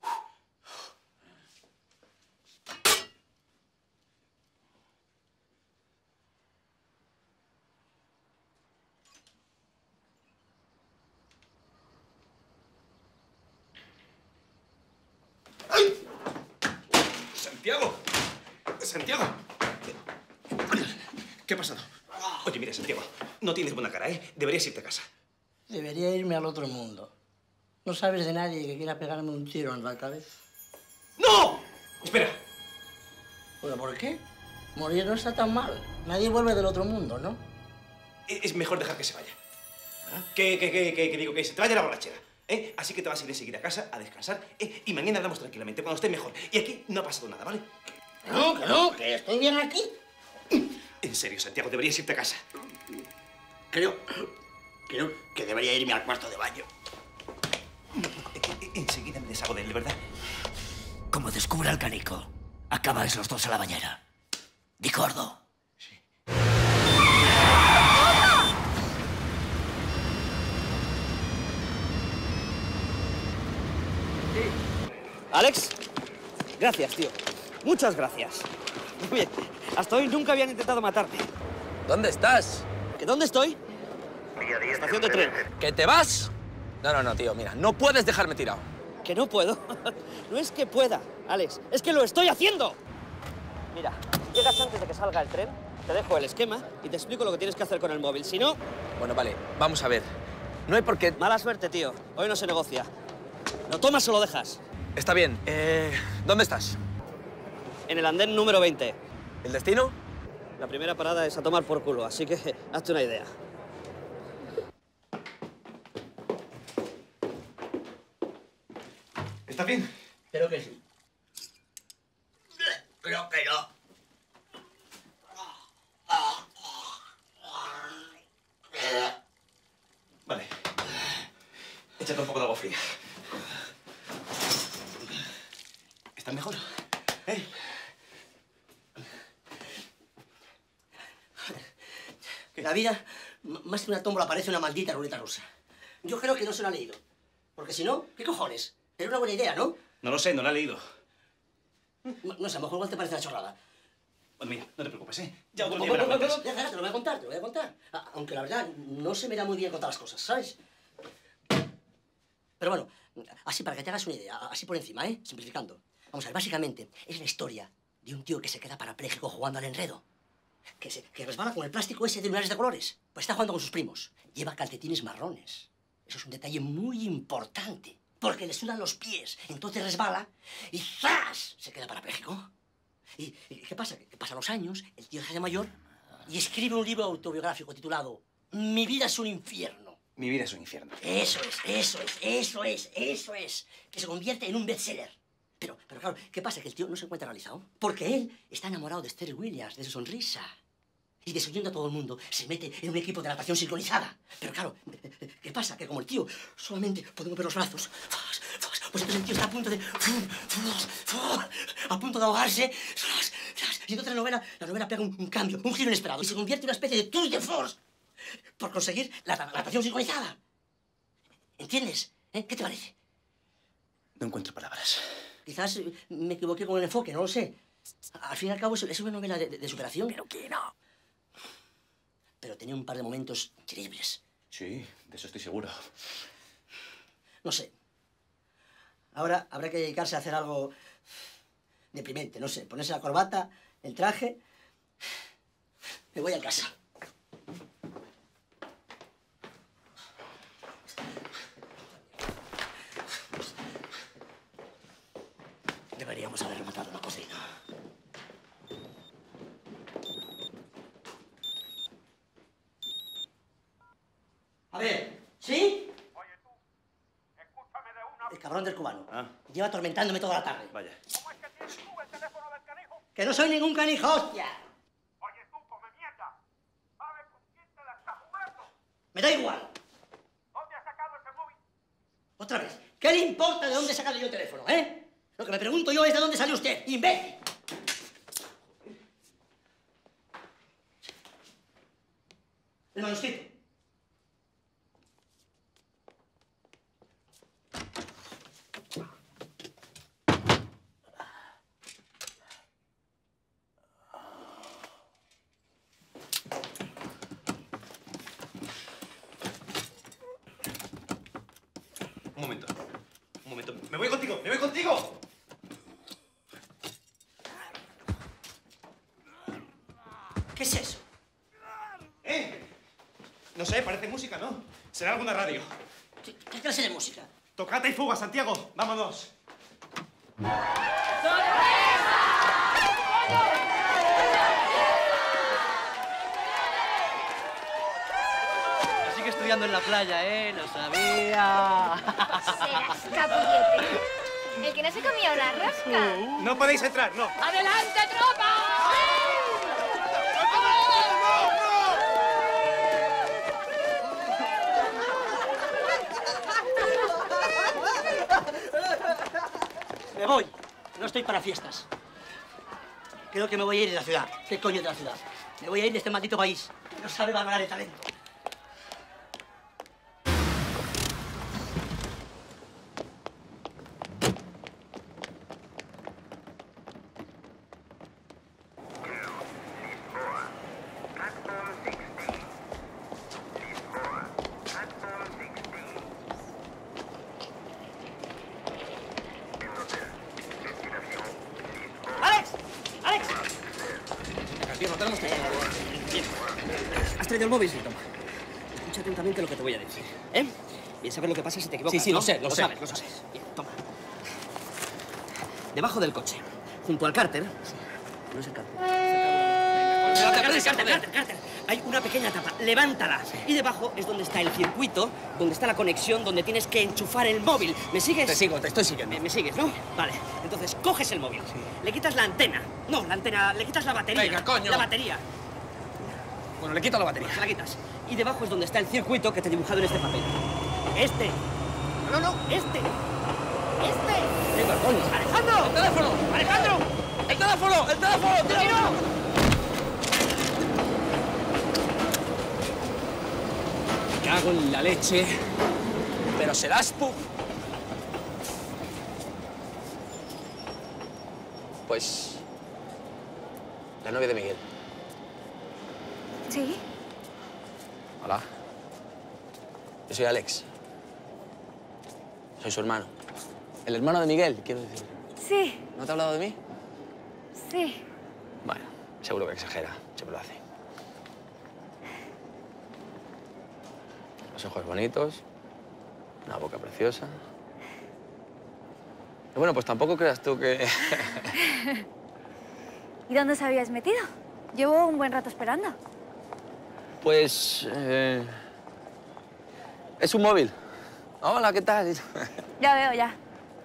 ¡Santiago! ¿Qué ha pasado? Oye, mira, Santiago, no tienes buena cara, ¿eh? Deberías irte a casa. Debería irme al otro mundo. ¿No sabes de nadie que quiera pegarme un tiro en la cabeza? ¡No! Espera. ¿Pero por qué? Morir no está tan mal. Nadie vuelve del otro mundo, ¿no? Es mejor dejar que se vaya. Que digo que se te vaya la borrachera. Así que te vas a ir enseguida a casa a descansar. Y mañana hablamos tranquilamente, cuando estés mejor. Y aquí no ha pasado nada, ¿vale? No, que estoy bien aquí. En serio, Santiago, deberías irte a casa. Creo que debería irme al cuarto de baño. Enseguida me deshago de él, ¿verdad? Como descubra el canico, acabáis los dos en la bañera. Di gordo. ¿Alex? Gracias, tío. Muchas gracias. Oye, hasta hoy nunca habían intentado matarme. ¿Dónde estás? ¿Que dónde estoy? Estación de tren. ¿Que te vas? No, tío, mira, no puedes dejarme tirado. ¿Que no puedo? No es que pueda, Alex, es que lo estoy haciendo. Mira, llegas antes de que salga el tren, te dejo el esquema y te explico lo que tienes que hacer con el móvil. Si no... Bueno, vale, vamos a ver. No hay por qué... Mala suerte, tío. Hoy no se negocia. ¿Lo tomas o lo dejas? Está bien. ¿Dónde estás? En el andén número 20. ¿El destino? La primera parada es a tomar por culo, así que hazte una idea. ¿Está bien? Creo que sí. Creo que no. Vale. Échate un poco de agua fría. ¿Estás mejor? ¿Eh? La vida, más que una tómbola, parece una maldita ruleta rusa. Yo creo que no se lo ha leído. Porque si no, ¿qué cojones? Era una buena idea, ¿no? No lo sé, no la he leído. No sé, a lo mejor igual te parece una chorrada. Bueno, mira, no te preocupes, ¿eh? Ya otro No, día me la cuentas. te lo voy a contar, te lo voy a contar. Aunque la verdad, no se me da muy bien contar las cosas, ¿sabes? Pero bueno, así para que te hagas una idea, así por encima, ¿eh? Simplificando. Vamos a ver, básicamente, es la historia de un tío que se queda parapléjico jugando al enredo. Que resbala con el plástico ese de lunares de colores. Pues está jugando con sus primos. Lleva calcetines marrones. Eso es un detalle muy importante. Porque le sudan los pies. Entonces resbala y ¡zas! Se queda parapléjico. ¿Y qué pasa? Que pasan los años, el tío se hace mayor y escribe un libro autobiográfico titulado Mi vida es un infierno. Mi vida es un infierno. Eso es. Que se convierte en un bestseller. Pero claro, ¿qué pasa? Que el tío no se encuentra realizado. Porque él está enamorado de Esther Williams, de su sonrisa. Y desoyendo a todo el mundo, se mete en un equipo de natación sincronizada. Pero claro, ¿qué pasa? Que como el tío solamente puede mover los brazos, pues entonces el tío está a punto de... a punto de ahogarse. Y entonces la novela pega un cambio, un giro inesperado. Y se convierte en una especie de tour de force por conseguir la natación sincronizada. ¿Entiendes? ¿Qué te parece? No encuentro palabras. Quizás me equivoqué con el enfoque, no lo sé. Al fin y al cabo es una novela de superación. Pero que no. Pero tenía un par de momentos increíbles. Sí, de eso estoy seguro. No sé. Ahora habrá que dedicarse a hacer algo deprimente, no sé. Ponerse la corbata, el traje... Me voy a casa. Deberíamos haber rematado la cocina. A ver, ¿sí? Oye, tú, escúchame de una... El cabrón del cubano. Lleva atormentándome toda la tarde. Vaya. ¿Cómo es que tienes tú el teléfono del canijo? ¡Que no soy ningún canijo, hostia! Oye, tú, come mierda. ¿Sabes con quién te la estás jugando? Me da igual. ¿Dónde has sacado ese móvil? Otra vez. ¿Qué le importa de dónde he sacado yo el teléfono, eh? Lo que me pregunto yo es de dónde salió usted, imbécil. El manuscrito. Un momento. ¡Me voy contigo! ¡Me voy contigo! ¿Qué es eso? No sé, parece música, ¿no? Será alguna radio. ¿Qué clase de música? Tocata y fuga, Santiago. Vámonos. Sigue estudiando en la playa, ¿eh? Lo sabía. Serás capullete. El que no se comía una rosca. No podéis entrar, no. ¡Adelante, tropa! Me voy. No estoy para fiestas. Creo que me voy a ir de la ciudad. ¿Qué coño de la ciudad? Me voy a ir de este maldito país. Que no sabe valorar el talento. ¿Has traído el móvil? Sí, toma. Escucha atentamente lo que te voy a decir, ¿eh? Bien saber lo que pasa si te equivocas, Sí, ¿no? lo sé, lo sé. Sabes, lo sabes. Bien, toma. Debajo del coche, junto al cárter... No es el cárter. Cárter. hay una pequeña tapa. Levántala. Y debajo es donde está el circuito, donde está la conexión, donde tienes que enchufar el móvil. ¿Me sigues? Te sigo, te estoy siguiendo. ¿Me sigues, no? Vale. Entonces, coges el móvil. Le quitas la antena. No, la antena. Le quitas la batería. Venga, coño. La batería. Bueno, le quito la batería. Se la quitas. Y debajo es donde está el circuito que te he dibujado en este papel. Este. No, este. Venga, coño. ¡Alejandro! ¡El teléfono! ¡Alejandro! ¡El teléfono! ¡El teléfono! ¡Tíralo! Me cago en la leche. Pero serás pu... Pues... la novia de Miguel. ¿Sí? Hola. Yo soy Alex. Soy su hermano. El hermano de Miguel, quiero decir. Sí, ¿No te ha hablado de mí? sí. Bueno, seguro que exagera. Siempre lo hace. Los ojos bonitos. Una boca preciosa. Y bueno, pues tampoco creas tú que... ¿Y dónde os habíais metido? Llevo un buen rato esperando. Pues... es un móvil. Hola, ¿qué tal? Ya veo, ya.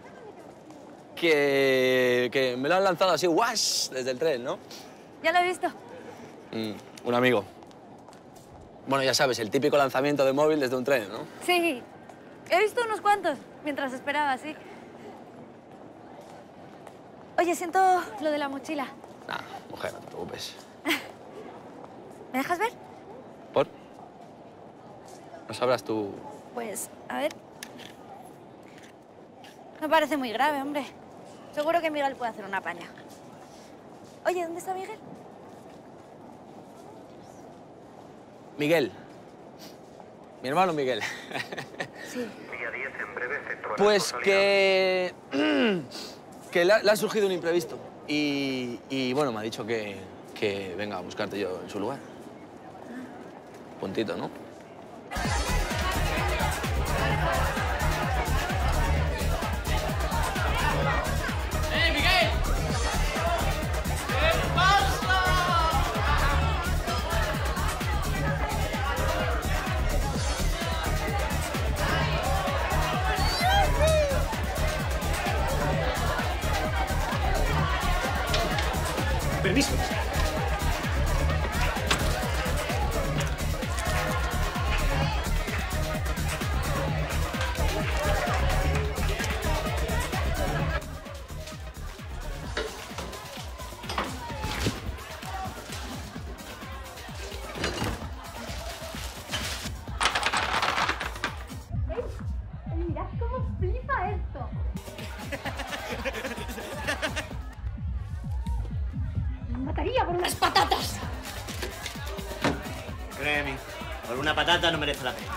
Que me lo han lanzado así, ¡wash! Desde el tren, ¿no? Ya lo he visto. Un amigo. Bueno, ya sabes, el típico lanzamiento de móvil desde un tren, ¿no? Sí. He visto unos cuantos mientras esperaba, sí. Oye, siento lo de la mochila. Nah, mujer, no te preocupes. ¿Me dejas ver? ¿Por? ¿No sabrás tú...? Pues, a ver. No parece muy grave, hombre. Seguro que Miguel puede hacer una paña. Oye, ¿dónde está Miguel? Miguel. Mi hermano Miguel. Sí. Pues que... que le ha surgido un imprevisto. Y bueno, me ha dicho que venga a buscarte yo en su lugar. Puntito, ¿no? Miguel! ¿Qué pasa? Permiso. Mirad cómo flipa esto. Me mataría por unas patatas. Créeme, por una patata no merece la pena.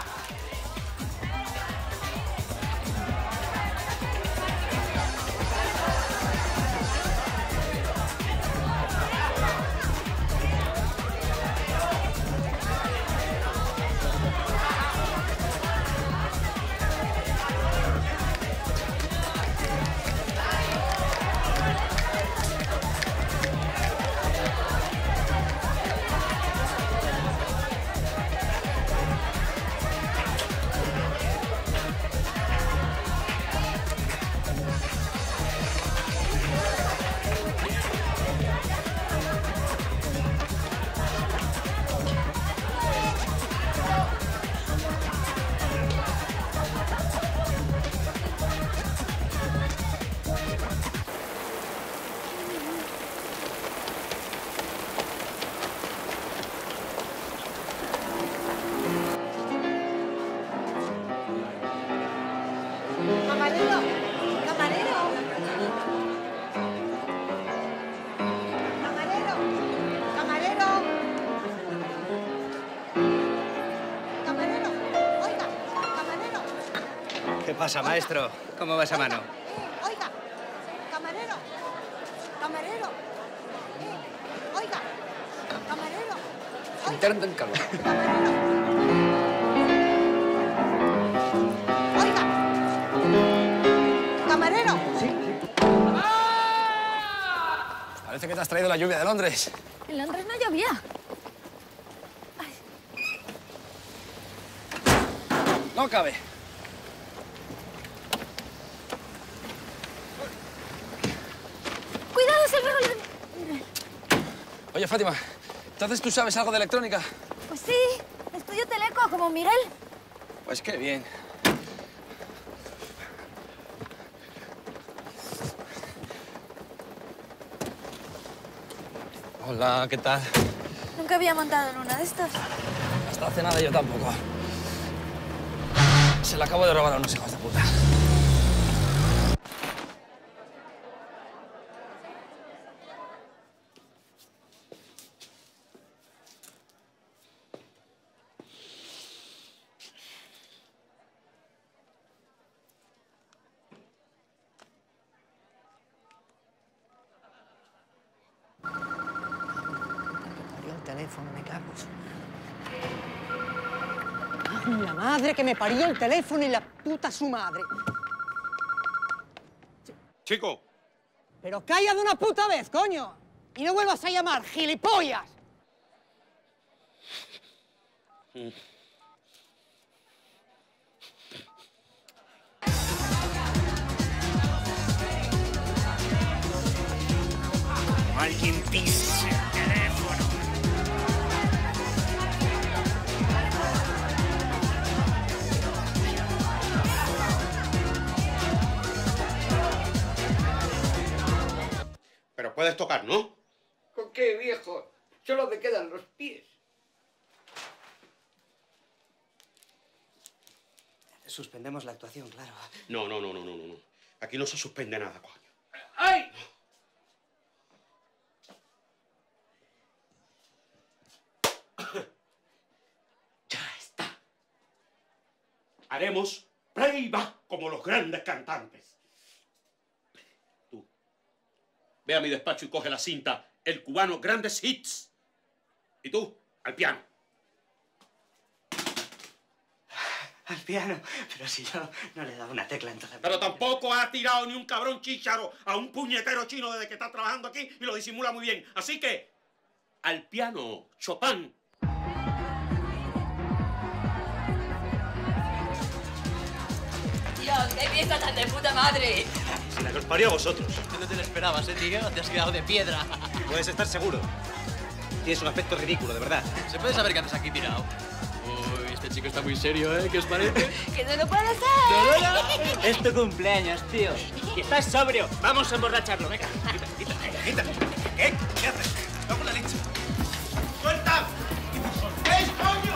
Camarero, camarero. Camarero, camarero. Camarero, oiga, camarero. ¿Qué pasa, maestro? ¿Cómo va esa mano? Oiga, camarero, camarero. Oiga, camarero. Interno en calor. Camarero. Parece que te has traído la lluvia de Londres. En Londres no llovía. No cabe. ¡Cuidado, es el regalo! Oye, Fátima, ¿entonces tú sabes algo de electrónica? Pues sí, estudio teleco, como Miguel. Pues qué bien. Hola, ¿qué tal? Nunca había montado en una de estas. Hasta hace nada yo tampoco. Se la acabo de robar a unos hijos de puta. El teléfono, me cago. ¡Ay, la madre que me parió el teléfono y la puta su madre! Chico. ¡Pero calla de una puta vez, coño! Y no vuelvas a llamar, gilipollas. Alguien pisa el teléfono. Pero puedes tocar, ¿no? ¿Con qué, viejo? Solo te quedan los pies. Suspendemos la actuación, claro. No. Aquí no se suspende nada, coño. ¡Ay! Haremos playback como los grandes cantantes. Tú, ve a mi despacho y coge la cinta El Cubano Grandes Hits. Y tú, al piano. Al piano. Pero si yo no le he dado una tecla entonces. Pero tampoco ha tirado ni un cabrón chícharo a un puñetero chino desde que está trabajando aquí y lo disimula muy bien. Así que, al piano, Chopin. Tío, qué fiesta tan de puta madre. Si la que os parió a vosotros. No te lo esperabas, tío. Te has quedado de piedra. Puedes estar seguro. Tienes un aspecto ridículo, de verdad. ¿Se puede saber qué haces aquí tirado? Uy, este chico está muy serio, ¿eh? ¿Qué os parece? ¡Que no lo puede ser! Es tu cumpleaños, tío. Y estás sobrio. Vamos a emborracharlo, venga. Quita. ¿Qué? ¿Qué haces? ¡Vamos la leche! ¡Suelta! ¿Soltéis, coño!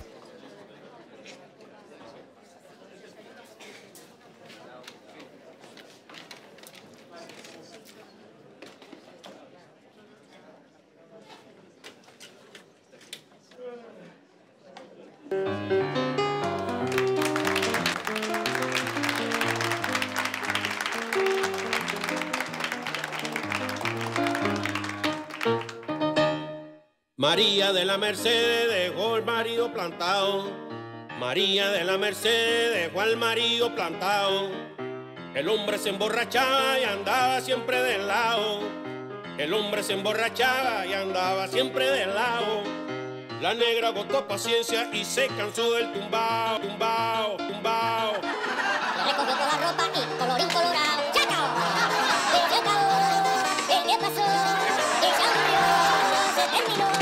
María de la Merced dejó el marido plantado. María de la Merced dejó al marido plantado. El hombre se emborrachaba y andaba siempre del lado. El hombre se emborrachaba y andaba siempre del lado. La negra agotó paciencia y se cansó del tumbao. Le recogió toda la ropa y colorín colorado. ¡Se acabó! ¡Se acabó! ¿El qué pasó? ¡El se aburrió! ¡Se terminó!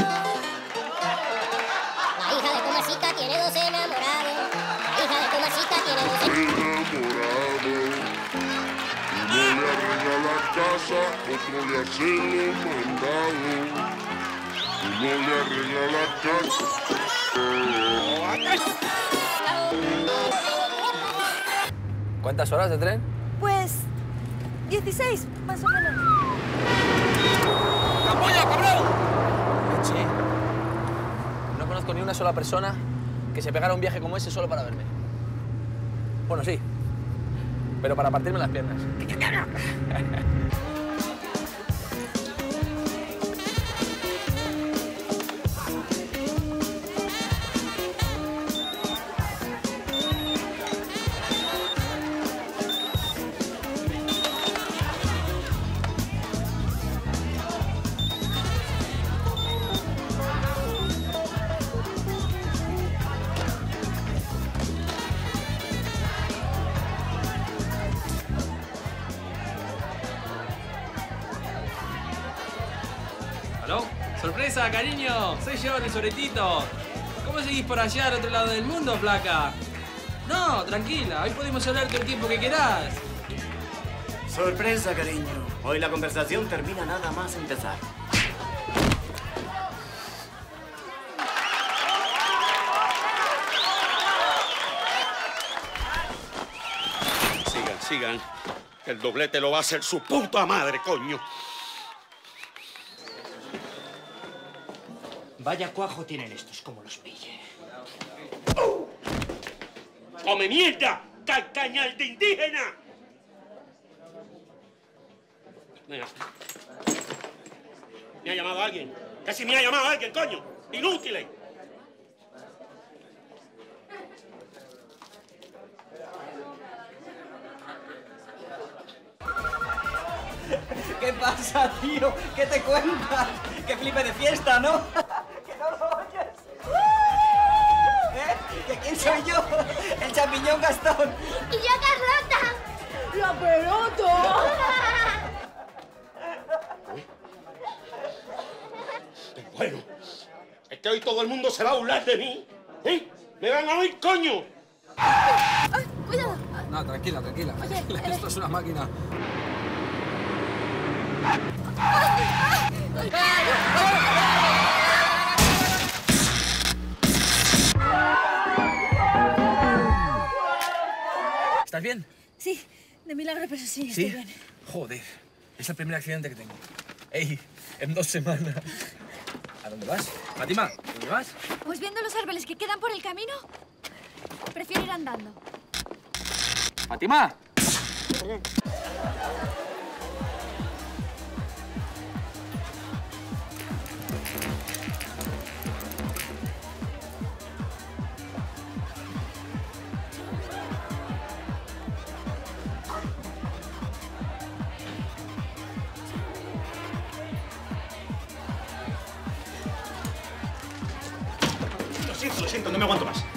La hija de Tomasita tiene 2 enamorados. La hija de Tomasita tiene 2 enamorados. Uno le arregla la casa, otro le hace lo mandado. Uno le arregla la casa. ¿Cuántas horas de tren? Pues 16, más o menos. ¡Capolla, cabrón! Leche. No conozco ni una sola persona que se pegara un viaje como ese solo para verme. Bueno, sí, pero para partirme las piernas. ¡Sorpresa, cariño! Soy yo, Tesoretito. ¿Cómo seguís por allá al otro lado del mundo, flaca? No, tranquila. Hoy podemos hablar todo el tiempo que querás. Sorpresa, cariño. Hoy la conversación termina nada más empezar. Sigan. El doblete lo va a hacer su puta madre, coño. Vaya cuajo tienen estos, como los pille. ¡Come mierda! ¡Cañal de indígena! Venga. ¿Me ha llamado alguien? ¡Que si me ha llamado alguien, coño! ¡Inútiles! ¿Qué pasa, tío? ¿Qué te cuentas? ¡Qué flipe de fiesta, ¿no? ¡Que no lo oyes! ¿Eh? ¿Que quién soy yo? ¡El champiñón Gastón! ¡Y yo, Carlota! ¡La pelota! Bueno, es que hoy todo el mundo se va a burlar de mí. ¿Eh? ¡Me van a oír, coño! ¡Ay, cuidado! No, tranquila. Oye, Esto es una máquina. ¿Estás bien? Sí, de milagro, pero sí, ¿Sí? estoy bien. Joder, es el primer accidente que tengo. ¡Ey! En 2 semanas. ¿A dónde vas? Fátima, ¿dónde vas? Pues viendo los árboles que quedan por el camino, prefiero ir andando. ¡Fátima! Lo siento, no me aguanto más.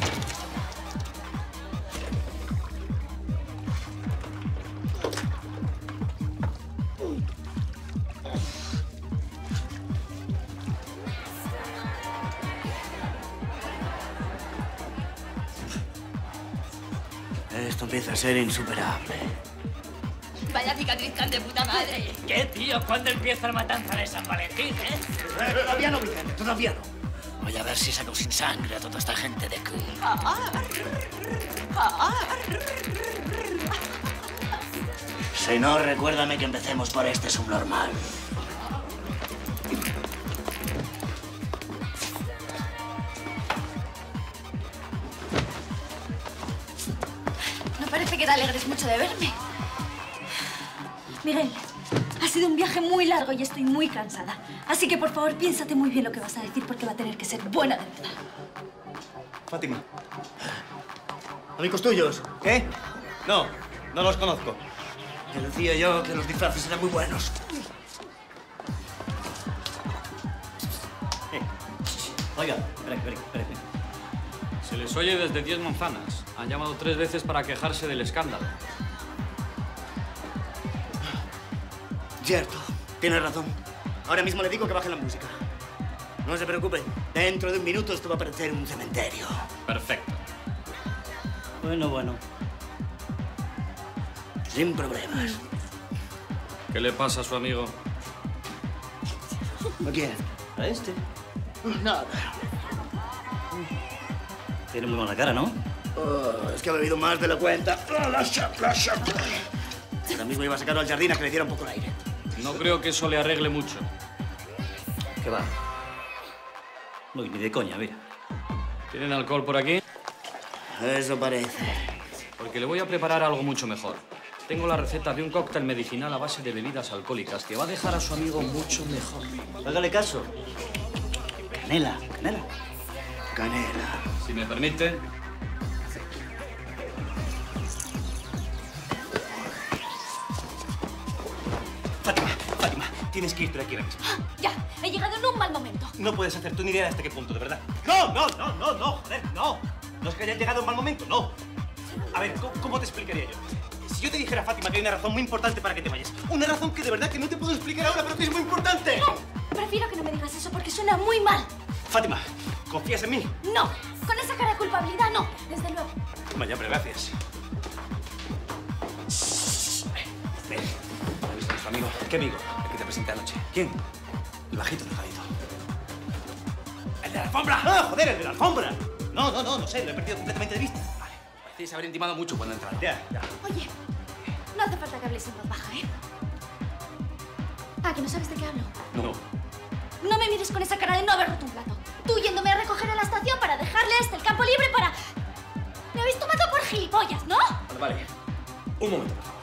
Esto empieza a ser insuperable. Vaya cicatriz tan de puta madre. ¿Qué, tío? ¿Cuándo empieza la matanza de San Valentín, Todavía no, Vicente, todavía no. Voy a ver si saco sin sangre a toda esta gente de aquí. Si no, recuérdame que empecemos por este subnormal. No parece que te alegres mucho de verme. Miguel, ha sido un viaje muy largo y estoy muy cansada. Así que, por favor, piénsate muy bien lo que vas a decir porque va a tener que ser buena de verdad. Fátima. ¿Amigos tuyos? ¿Qué? No, no los conozco. Te decía yo que los disfraces eran muy buenos. Oiga, espera. Se les oye desde 10 manzanas. Han llamado 3 veces para quejarse del escándalo. Cierto, tiene razón. Ahora mismo le digo que baje la música. No se preocupe, dentro de un minuto esto va a parecer un cementerio. Perfecto. Bueno. Sin problemas. ¿Qué le pasa a su amigo? ¿A quién? ¿A este? Nada. Tiene muy mala cara, ¿no? Oh, es que ha bebido más de la cuenta. Ahora mismo iba a sacarlo al jardín a que le diera un poco el aire. No creo que eso le arregle mucho. ¿Qué va? No, ni de coña, mira. ¿Tienen alcohol por aquí? Eso parece. Porque le voy a preparar algo mucho mejor. Tengo la receta de un cóctel medicinal a base de bebidas alcohólicas que va a dejar a su amigo mucho mejor. Hágale caso. Canela. Si me permite. Fátima, tienes que irte de aquí ahora mismo. Ya, he llegado en un mal momento. No puedes hacer tú ni idea hasta qué punto, de verdad. No, joder, no. No es que hayas llegado en mal momento, no. A ver, ¿cómo te explicaría yo? Si yo te dijera, Fátima, que hay una razón muy importante para que te vayas. Una razón que de verdad que no te puedo explicar ahora, pero que es muy importante. Prefiero que no me digas eso porque suena muy mal. Fátima, ¿confías en mí? No, con esa cara de culpabilidad no, desde luego. Vaya, pero gracias. Ven, ¿has visto a nuestro amigo? ¿Qué amigo? El que te presenté anoche. ¿Quién? El bajito, delgadito. ¡El de la alfombra! ¡Ah, joder, el de la alfombra! No sé, lo he perdido completamente de vista. Vale, parecéis haber intimado mucho cuando entraron. Ya. Oye, no hace falta que hables en voz baja, ¿eh? Ah, ¿que no sabes de qué hablo? No. No me mires con esa cara de no haber roto un plato. Tú yéndome a recoger a la estación para dejarle el campo libre para... Me habéis tomado por gilipollas, ¿no? Vale. Un momento, por favor.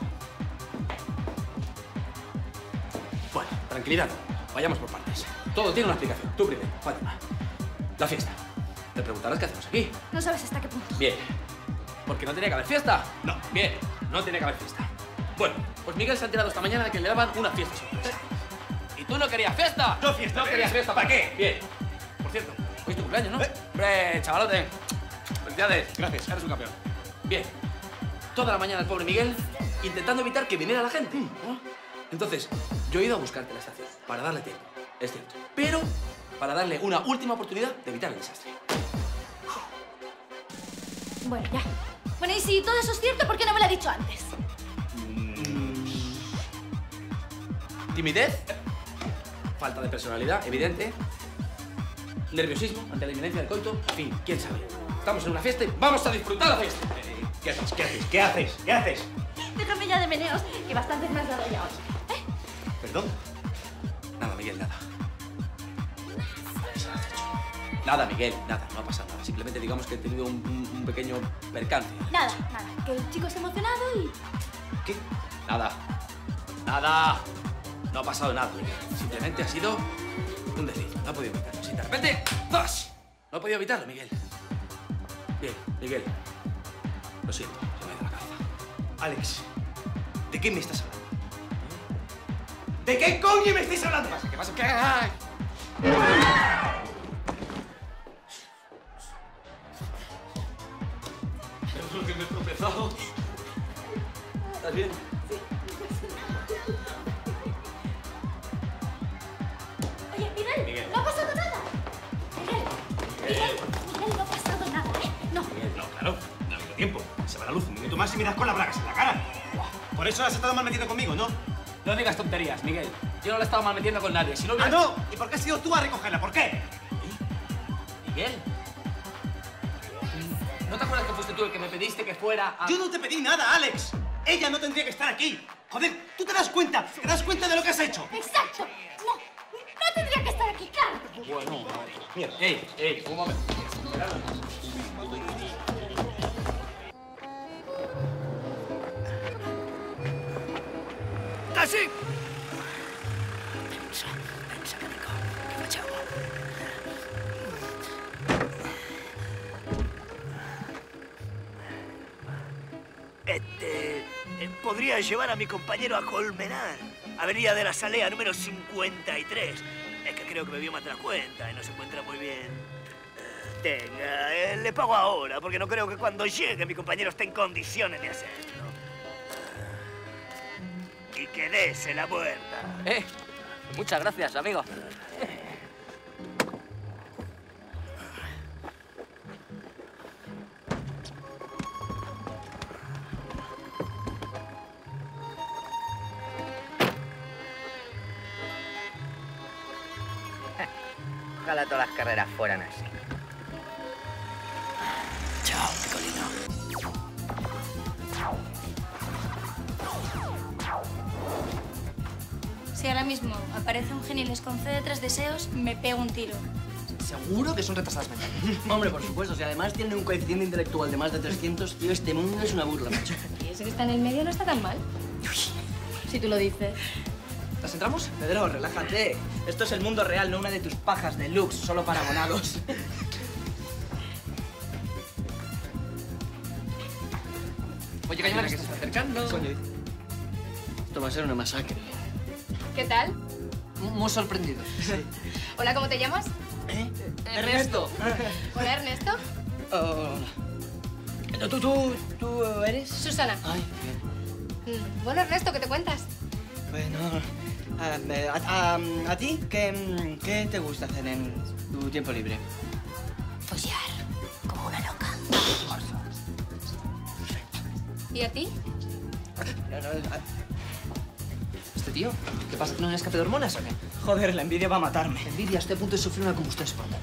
Bueno, tranquilidad. Vayamos por partes. Todo tiene una explicación. Tú primero, Fátima. La fiesta. Te preguntarás qué hacemos aquí. No sabes hasta qué punto. Bien. ¿Porque no tenía que haber fiesta? No. Bien, no tenía que haber fiesta. Bueno, pues Miguel se ha enterado esta mañana de que le daban una fiesta sorpresa. ¿Y tú no querías fiesta? No fiesta. No querías fiesta. ¿Para qué? Bien. Por cierto, hoy es tu cumpleaños, ¿no? Hombre, chavalote. Felicidades. Gracias. Eres un campeón. Bien. Toda la mañana el pobre Miguel intentando evitar que viniera la gente, ¿no? Entonces, yo he ido a buscarte a la estación para darle tiempo. Es cierto. Pero para darle una última oportunidad de evitar el desastre. Bueno, ya. Bueno, y si todo eso es cierto, ¿por qué no me lo ha dicho antes? Timidez, falta de personalidad, evidente, nerviosismo ante la inminencia del coito, en fin, quién sabe. Estamos en una fiesta y vamos a disfrutar la fiesta. ¿Qué haces? ¿Qué haces? ¿Qué haces? ¿Qué haces? Déjame ya de meneos, que bastantes me has dado ya hoy. ¿Perdón? Nada, Miguel, nada. Nada, Miguel, nada, no ha pasado nada. Simplemente digamos que he tenido un pequeño percance. Nada, que el chico se ha emocionado y... ¿Qué? Nada. Nada. No ha pasado nada, Miguel. Simplemente ha sido un desliz. No he podido evitarlo. Si de repente... ¡Zas! No he podido evitarlo, Miguel. Bien, Miguel. Lo siento, se me ha ido la cabeza. Alex, ¿de qué me estás hablando? ¿De qué coño me estáis hablando? ¿Qué pasa? ¿Qué pasa? Es lo que me he tropezado. ¿Estás bien? Oye, Miguel, no ha pasado nada. Miguel, no ha pasado nada, ¿eh? No. No, claro, no ha habido tiempo. Se va la luz un minuto más y me das con la bragas en la cara. Por eso has estado mal metido conmigo, ¿no? No digas tonterías, Miguel. Yo no le he estado mal metiendo con nadie. Si no hubiera... ¡Ah, no! ¿Y por qué has sido tú a recogerla? ¿Por qué? ¿Miguel? ¿No te acuerdas que fuiste tú el que me pediste que fuera a...? Yo no te pedí nada, Alex. Ella no tendría que estar aquí. Joder, ¿tú te das cuenta? ¿Te das cuenta de lo que has hecho? ¡Exacto! No tendría que estar aquí, claro. Bueno, mierda. Ey, un momento. ¡Casi! Pensa che facciamo? Podría llevar a mi compañero a Colmenar, Avenida de la Salea, número 53. Es que creo que me vio más de la cuenta y no se encuentra muy bien. Tenga, le pago ahora, porque no creo que cuando llegue mi compañero esté en condiciones de hacerlo. Y que dese la vuelta. Muchas gracias, amigo. Ojalá todas las carreras fueran así. Chao, picolino. Si ahora mismo aparece un genio y les concede 3 deseos, me pego un tiro. ¿Seguro que son retrasadas mentales? Hombre, por supuesto. Si además tienen un coeficiente intelectual de más de 300, tío, este mundo es una burla, macho. Y ese que está en el medio no está tan mal. Si tú lo dices. ¿Las entramos? Pedro, relájate. Esto es el mundo real, no una de tus pajas deluxe, solo para abonados. Oye, Cañona, que se está acercando. Coño, esto va a ser una masacre. ¿Qué tal? Muy sorprendido. Hola, ¿cómo te llamas? Ernesto. Hola, Ernesto. Hola. ¿Tú eres? Susana. Ay, Bueno, Ernesto, ¿qué te cuentas? bueno, ¿A ti qué te gusta hacer en tu tiempo libre? Follar, como una loca. ¿Y a ti? ¿Este tío? ¿Qué pasa? ¿Que no hay escape de hormonas o qué? Joder, la envidia va a matarme. Envidia, estoy a punto de sufrir una combustión espontánea.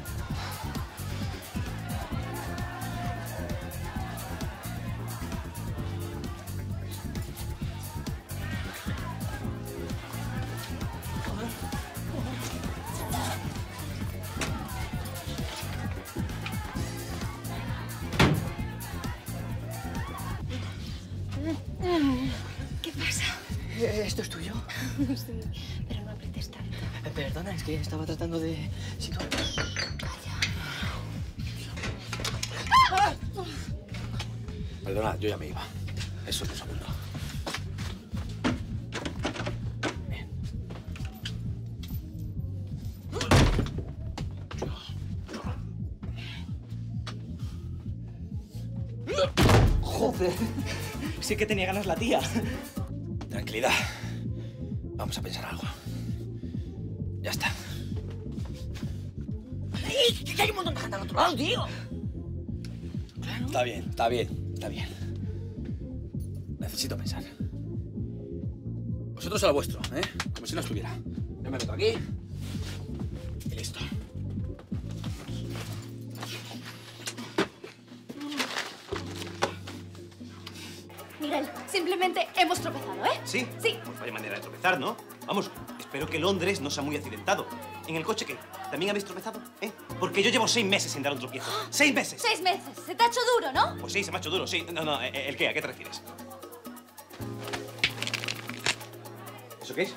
¿Qué pasa? ¿Esto es tuyo? Sí, pero no aprietes tanto. Perdona, es que estaba tratando de situarnos. Perdona, yo ya me iba. Eso es un segundo. Joder, sí que tenía ganas la tía. Tranquilidad. Vamos a pensar algo. Ya está. ¡Ey! ¡Que hay un montón de gente al otro lado, tío! Está bien, está bien, está bien. Necesito pensar. Vosotros a lo vuestro, ¿eh? Como si no estuviera. Yo me meto aquí y listo. Miguel, simplemente hemos tropezado, ¿eh? ¿Sí? Sí. Pues vaya manera de tropezar, ¿no? Vamos, espero que Londres no sea muy accidentado. ¿En el coche qué? ¿También habéis tropezado? ¿Eh? Porque yo llevo 6 meses sin dar un tropiezo. ¡6 meses! 6 meses. Se te ha hecho duro, ¿no? Pues sí, se me ha hecho duro, sí. No, ¿el qué? ¿A qué te refieres? ¿Eso qué es?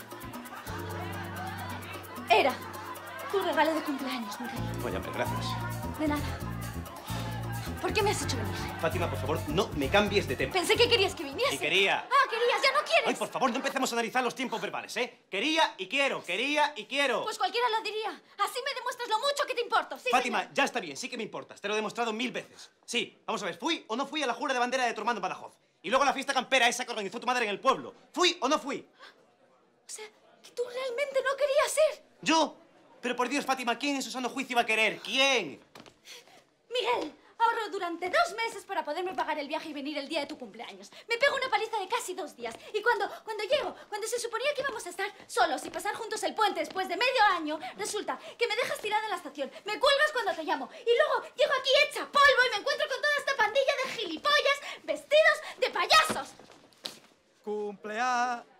Era tu regalo de cumpleaños, Miguel. Vaya, hombre, gracias. De nada. ¿Por qué me has hecho venir? Fátima, por favor, no me cambies de tema. Pensé que querías que viniese. Y quería. Ah, querías, ya no quieres. Ay, por favor, no empecemos a analizar los tiempos verbales, ¿eh? Quería y quiero, quería y quiero. Pues cualquiera lo diría. Así me demuestras lo mucho que te importo. Sí, Fátima, señor. ya está bien, sí que me importas. Te lo he demostrado 1000 veces. Sí, vamos a ver, ¿fui o no fui a la jura de bandera de tu hermano Badajoz? Y luego a la fiesta campera esa que organizó tu madre en el pueblo. ¿Fui o no fui? O sea, que tú realmente no querías ir. ¿Yo? Pero por Dios, Fátima, ¿quién en su sano juicio iba a querer? ¿Quién? Miguel, ahorro durante 2 meses para poderme pagar el viaje y venir el día de tu cumpleaños. Me pego una paliza de casi 2 días. Y cuando llego, cuando se suponía que íbamos a estar solos y pasar juntos el puente después de medio año, resulta que me dejas tirada en la estación, me cuelgas cuando te llamo y luego llego aquí hecha polvo y me encuentro con toda esta pandilla de gilipollas vestidos de payasos. Cumpleaños.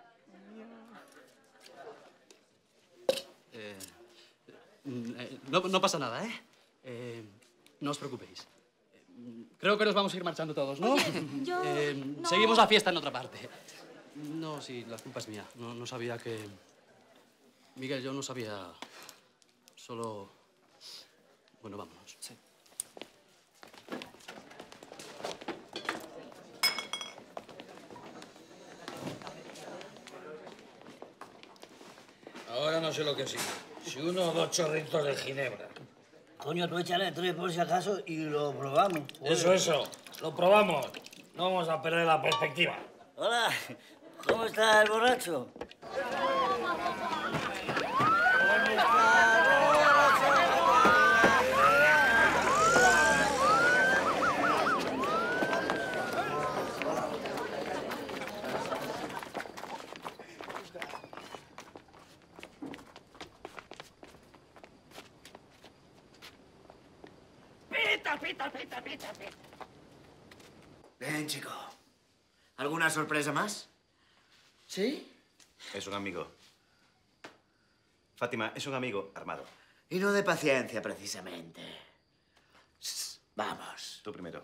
No pasa nada, ¿eh? No os preocupéis. Creo que nos vamos a ir marchando todos, ¿no? Oye, yo... no. Seguimos la fiesta en otra parte. No, sí, la culpa es mía. No sabía que... Miguel, yo no sabía... Solo... Bueno, vámonos. Sí. Ahora no sé lo que sigue. Si 1 o 2 chorritos de ginebra. Coño, tú échale 3 por si acaso y lo probamos. Joder. Eso. Lo probamos. No vamos a perder la perspectiva. Hola, ¿cómo está el borracho? Pita. Bien, chico. ¿Alguna sorpresa más? ¿Sí? Es un amigo. Fátima, es un amigo armado. Y no de paciencia, precisamente. Vamos. Tú primero.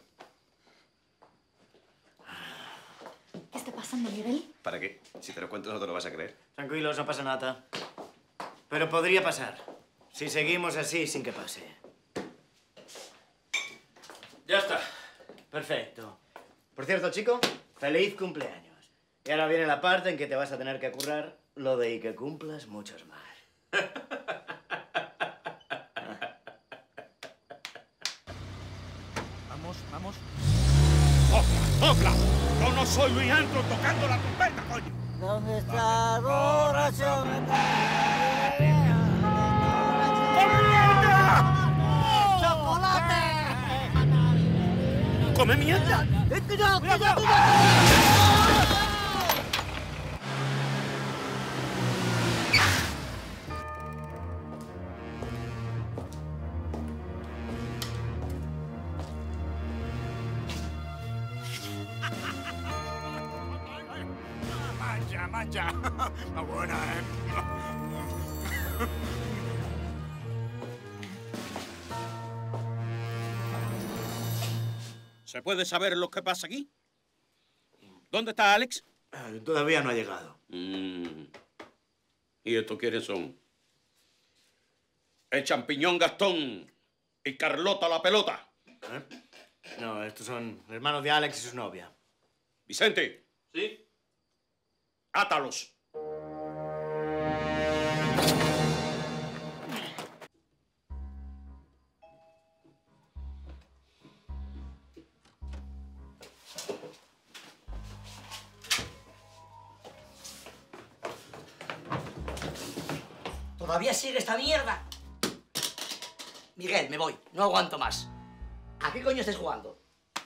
¿Qué está pasando, Miguel? ¿Para qué? Si te lo cuento no te lo vas a creer. Tranquilos, no pasa nada. Pero podría pasar. Si seguimos así sin que pase. Ya está. Perfecto. Por cierto, chico, feliz cumpleaños. Y ahora viene la parte en que te vas a tener que currar lo de y que cumplas muchos más. Vamos. ¡Sopla! ¡Yo no soy Luis Antro tocando la trompeta, coño! ¿Dónde está Dora? ¡Come mierda! ¡Cuidado, cuidado! Mancha. Está buena, ¿eh? ¿Se puede saber lo que pasa aquí? ¿Dónde está Alex? Todavía no ha llegado. ¿Y estos quiénes son? El champiñón Gastón y Carlota la pelota. No, estos son hermanos de Alex y su novia. Vicente. ¿Sí? Átalos. ¿Todavía sigue esta mierda? Miguel, me voy. No aguanto más. ¿A qué coño estáis jugando?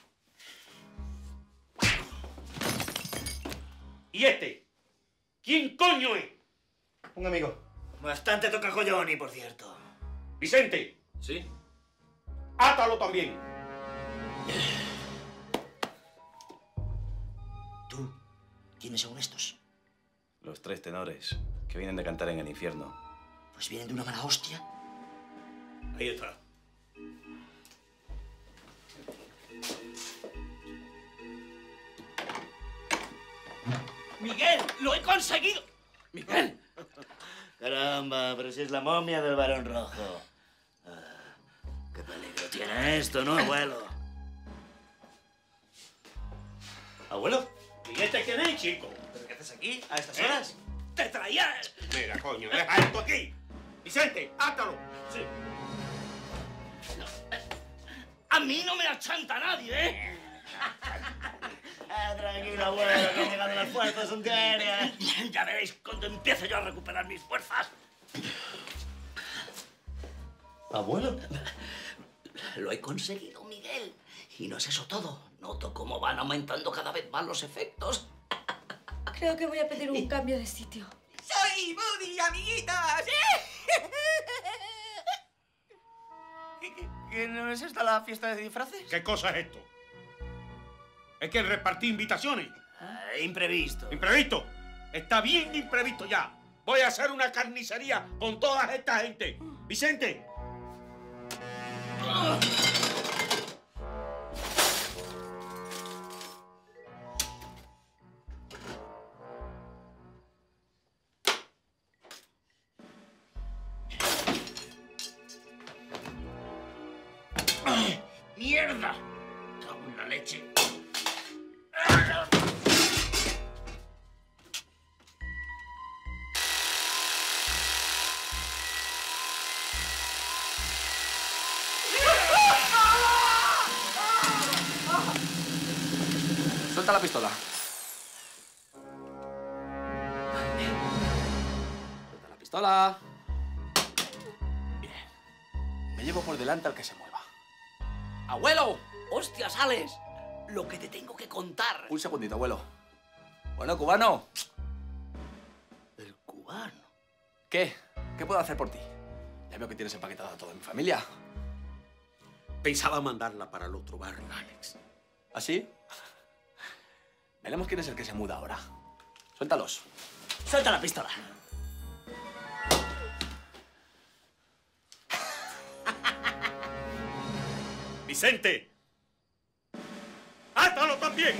¿Y este? ¿Quién coño es? Un amigo. Bastante toca Colloni, por cierto. Vicente. ¿Sí? Átalo también. ¿Tú? ¿Quiénes son estos? Los 3 tenores que vienen de cantar en el infierno. Pues vienen de una mala hostia. Ahí está. ¡Miguel! ¡Lo he conseguido! ¡Miguel! Caramba, pero si es la momia del Barón Rojo. Qué peligro tiene esto, ¿no, abuelo? ¿Abuelo? ¿Y este quién es, chico? ¿Pero qué haces aquí, a estas horas? ¡Te traía! Mira, coño, deja esto aquí. Vicente, átalo. Sí. A mí no me achanta nadie, ¿eh? Tranquilo, abuelo, que han llegado las fuerzas antiaéreas. Ya veréis cuando empiece yo a recuperar mis fuerzas. ¿Abuelo? Lo he conseguido, Miguel. Y no es eso todo. Noto cómo van aumentando cada vez más los efectos. Creo que voy a pedir un cambio de sitio. ¡Soy Buddy, amiguitos! ¿Que no es esta la fiesta de disfraces? ¿Qué cosa es esto? ¿Es que repartí invitaciones? Imprevisto. ¿Imprevisto? Está bien imprevisto ya. Voy a hacer una carnicería con toda esta gente. Vicente. ¡Mierda! Cago en la leche. Suelta la pistola. Suelta la pistola. Bien. Me llevo por delante al que se mueva. ¡Abuelo! ¡Hostias, Alex! Lo que te tengo que contar. Un segundito, abuelo. Bueno, cubano. ¿El cubano? ¿Qué? ¿Qué puedo hacer por ti? Ya veo que tienes empaquetada a toda mi familia. Pensaba mandarla para el otro barrio, Alex. ¿Así? Veremos quién es el que se muda ahora. Suéltalos. ¡Suelta la pistola! Vicente. ¡Átalo también!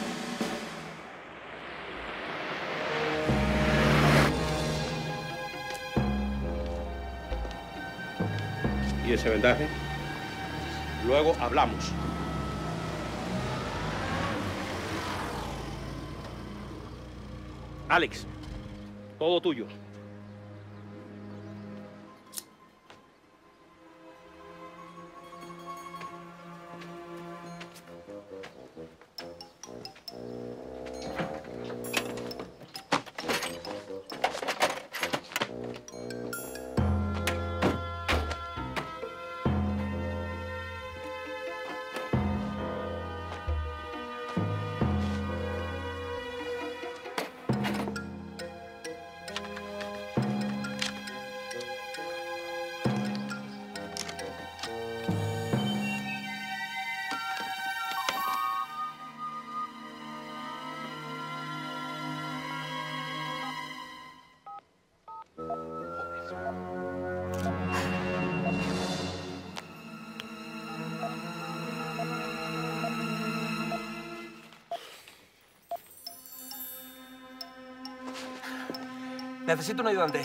¿Y ese vendaje? Luego hablamos. Alex, todo tuyo. Necesito un ayudante.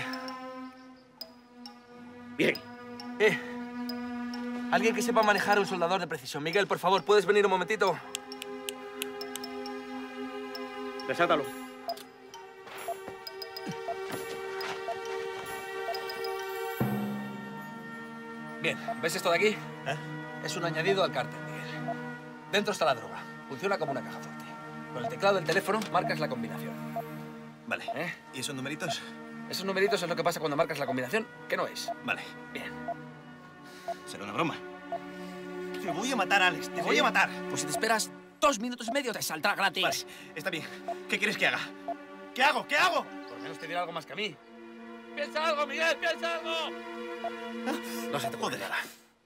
Bien. Alguien que sepa manejar un soldador de precisión. Miguel, por favor, ¿puedes venir un momentito? Desátalo. Bien, ¿ves esto de aquí? Es un añadido al cártel, Miguel. Dentro está la droga. Funciona como una caja fuerte. Con el teclado del teléfono marcas la combinación. Vale. ¿Y esos numeritos? Esos numeritos es lo que pasa cuando marcas la combinación, que no es. Vale. Bien. Será una broma. Te voy a matar, Alex. Te voy a matar. Pues si te esperas 2 minutos y medio, te saldrá gratis. Vale, está bien. ¿Qué quieres que haga? ¿Qué hago? ¿Qué hago? Por lo menos te dirá algo más que a mí. ¡Piensa algo, Miguel! ¡Piensa algo! No se te puede nada.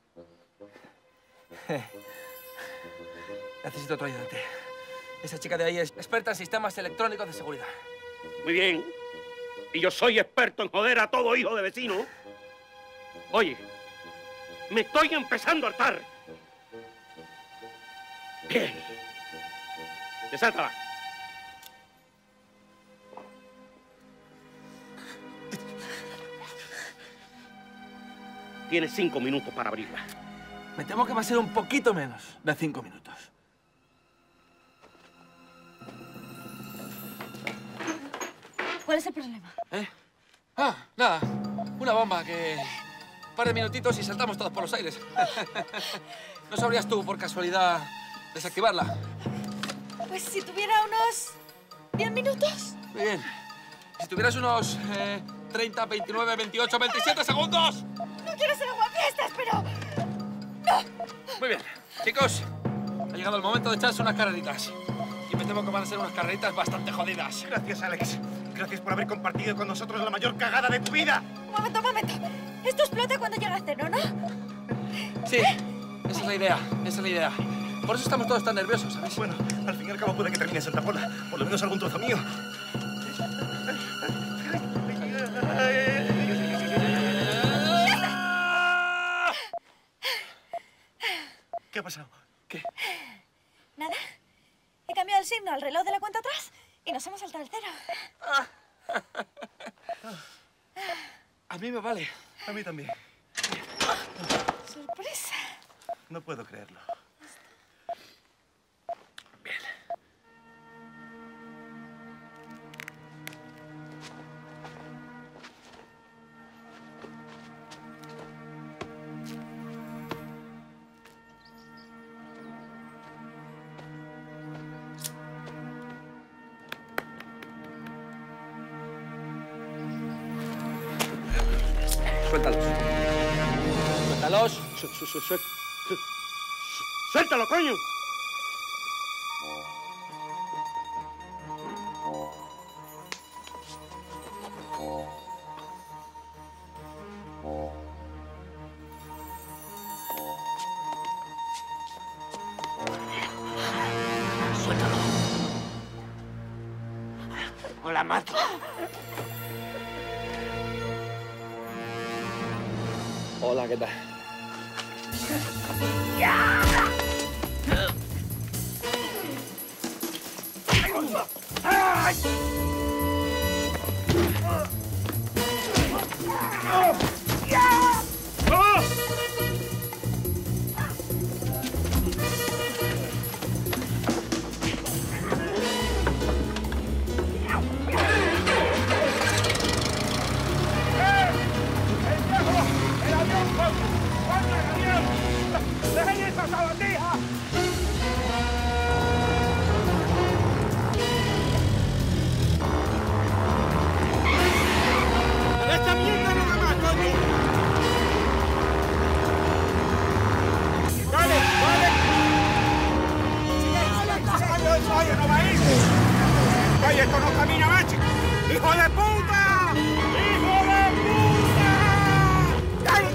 Necesito otro ayudante. Esa chica de ahí es experta en sistemas electrónicos de seguridad. Muy bien. Y yo soy experto en joder a todo hijo de vecino. Oye, me estoy empezando a hartar. Bien. Desátala. Tienes 5 minutos para abrirla. Me temo que va a ser un poquito menos de 5 minutos. ¿Cuál es el problema? Nada. Una bomba que... Un par de minutitos y saltamos todos por los aires. ¿No sabrías tú, por casualidad, desactivarla? Pues si tuviera unos 10 minutos. Muy bien. Si tuvieras unos 30, 29, 28, 27 segundos. No quiero ser aguafiestas, pero... ¡No! Muy bien. Chicos, ha llegado el momento de echarse unas carreritas. Y me temo que van a ser unas carreritas bastante jodidas. Gracias, Alex. Gracias por haber compartido con nosotros la mayor cagada de tu vida. Un momento. Esto explota cuando llega a cero, ¿no? Sí, esa es la idea. Por eso estamos todos tan nerviosos, ¿sabes? Bueno, al fin y al cabo puede que termine en Santa Pola. Por lo menos algún trozo mío. ¿Qué ha pasado? ¿Qué? Nada. He cambiado el signo al reloj de la cuenta atrás y nos hemos saltado el cero. A mí me vale. A mí también. ¡Sorpresa! No puedo creerlo. Bien. Suéltalos. Suéltalos. ¡Suéltalo, coño! Suéltalo. O la mato. Hola, ¿qué tal? ¡Dejen esa sabandija! ¡Esta mierda no me más, coño! ¡Vale! ¡Oye, no va a ir! ¡Oye, esto no camina más, chico! ¡Hijo de puta! ¡Hijo de puta! ¡Dale!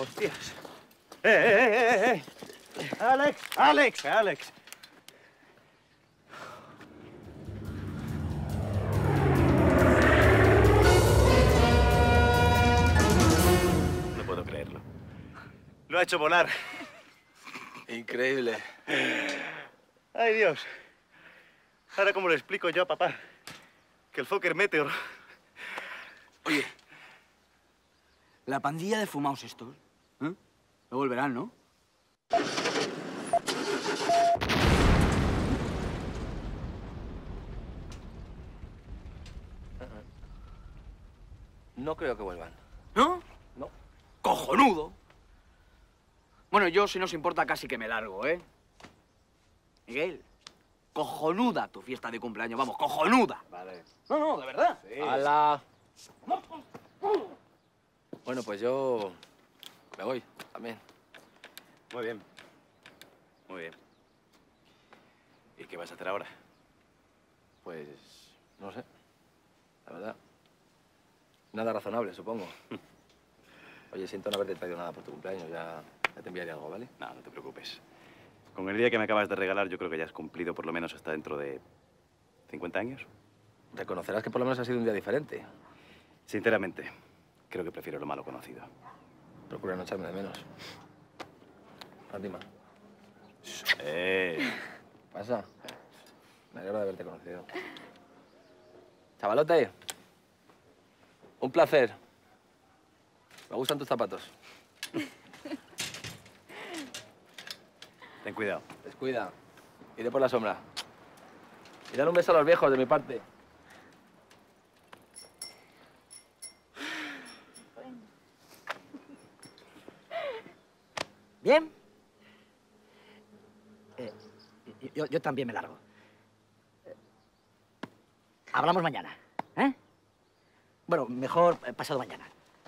Hostias. Alex. No puedo creerlo. Lo ha hecho volar. Increíble. Ay, Dios. Ahora, ¿cómo le explico yo a papá que el Fokker Meteor... Oye, la pandilla de fumaos estos, ¿eh? No volverán, ¿no? No creo que vuelvan. ¿No? No. ¡Cojonudo! Bueno, yo, si no os importa, casi que me largo, ¿eh? Miguel, cojonuda tu fiesta de cumpleaños, vamos, cojonuda. Vale. No, de verdad. Sí. ¡Hala! Bueno, pues yo me voy también. Muy bien. Muy bien. ¿Y qué vas a hacer ahora? Pues no sé. La verdad. Nada razonable, supongo. Oye, siento no haberte traído nada por tu cumpleaños. Ya te enviaré algo, ¿vale? No, no te preocupes. Con el día que me acabas de regalar, yo creo que ya has cumplido por lo menos hasta dentro de 50 años. Reconocerás que por lo menos ha sido un día diferente. Sinceramente, creo que prefiero lo malo conocido. Procura no echarme de menos. Antima. ¿Pasa? Me alegro de haberte conocido. Chavalote, un placer. Me gustan tus zapatos. Ten cuidado. Descuida. Iré por la sombra. Y dale un beso a los viejos de mi parte. ¿Bien? Yo también me largo. Hablamos mañana, ¿eh? Bueno, mejor pasado mañana.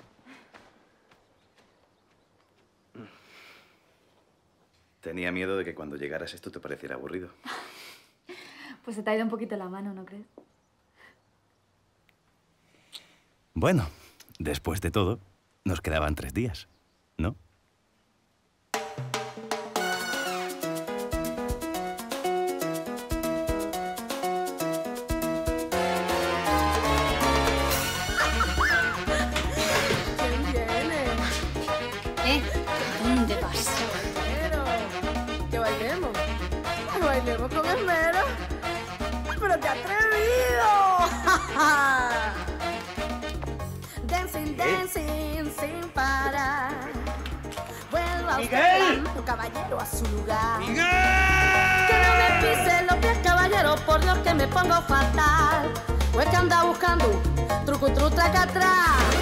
Tenía miedo de que cuando llegaras esto te pareciera aburrido. Pues se te ha ido un poquito la mano, ¿no crees? Bueno, después de todo, nos quedaban 3 días, ¿no? ¿Dónde vas? Que bailemos. Que bailemos con esmero. ¡Pero qué atrevido! Dancing, dancing sin parar. Vuelva usted, tu caballero, a su lugar. ¡Miguel! Que no me pisen los pies, caballero, por Dios que me pongo fatal. Pues que anda buscando truco, traca, atrás.